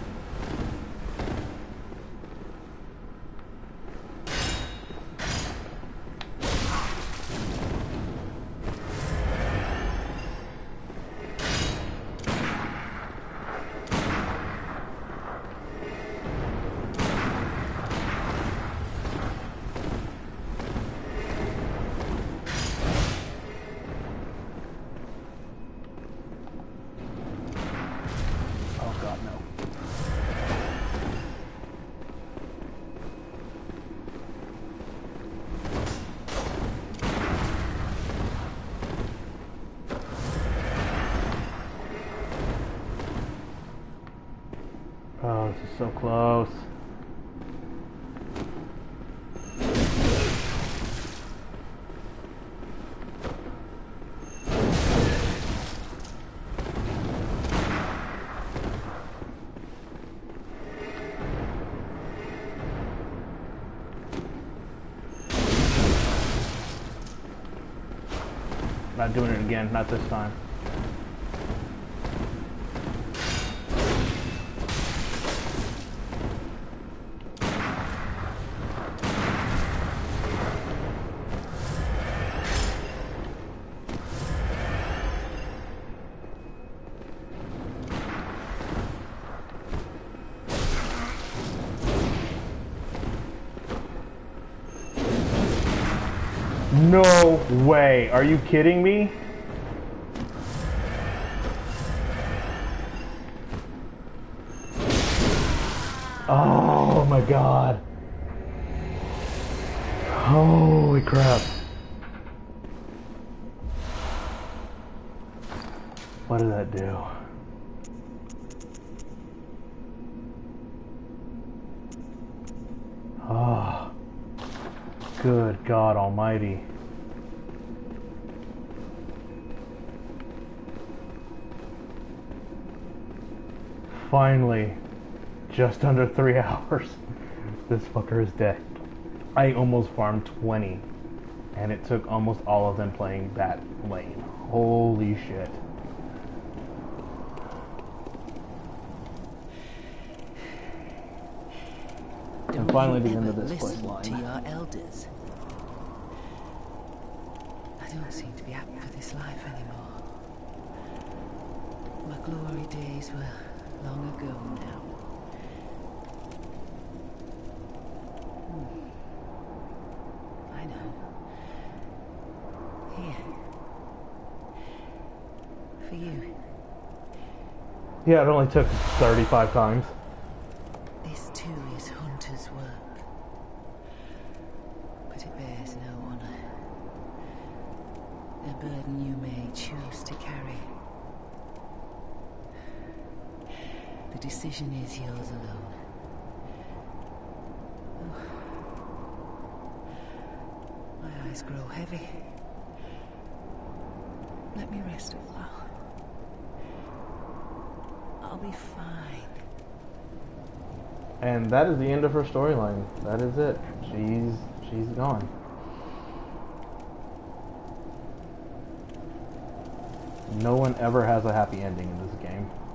Oh, this is so close. Not doing it again, not this time. No way. Are you kidding me? Oh my god. Holy crap. What did that do? Oh. Good God Almighty. Finally, just under three hours, this fucker is dead. I almost farmed twenty, and it took almost all of them playing that lane. Holy shit. And finally the end of this quest line. To your elders. I don't seem to be up for this life anymore. My glory days were long ago now. Hmm. I know. Here. For you. Yeah, it only took thirty-five times. This too is hunter's work. But it bears no honor. A burden you may choose to carry. The decision is yours alone. Oh. My eyes grow heavy. Let me rest a while. I'll be fine. And that is the end of her storyline. That is it. She's she's gone. No one ever has a happy ending in this game.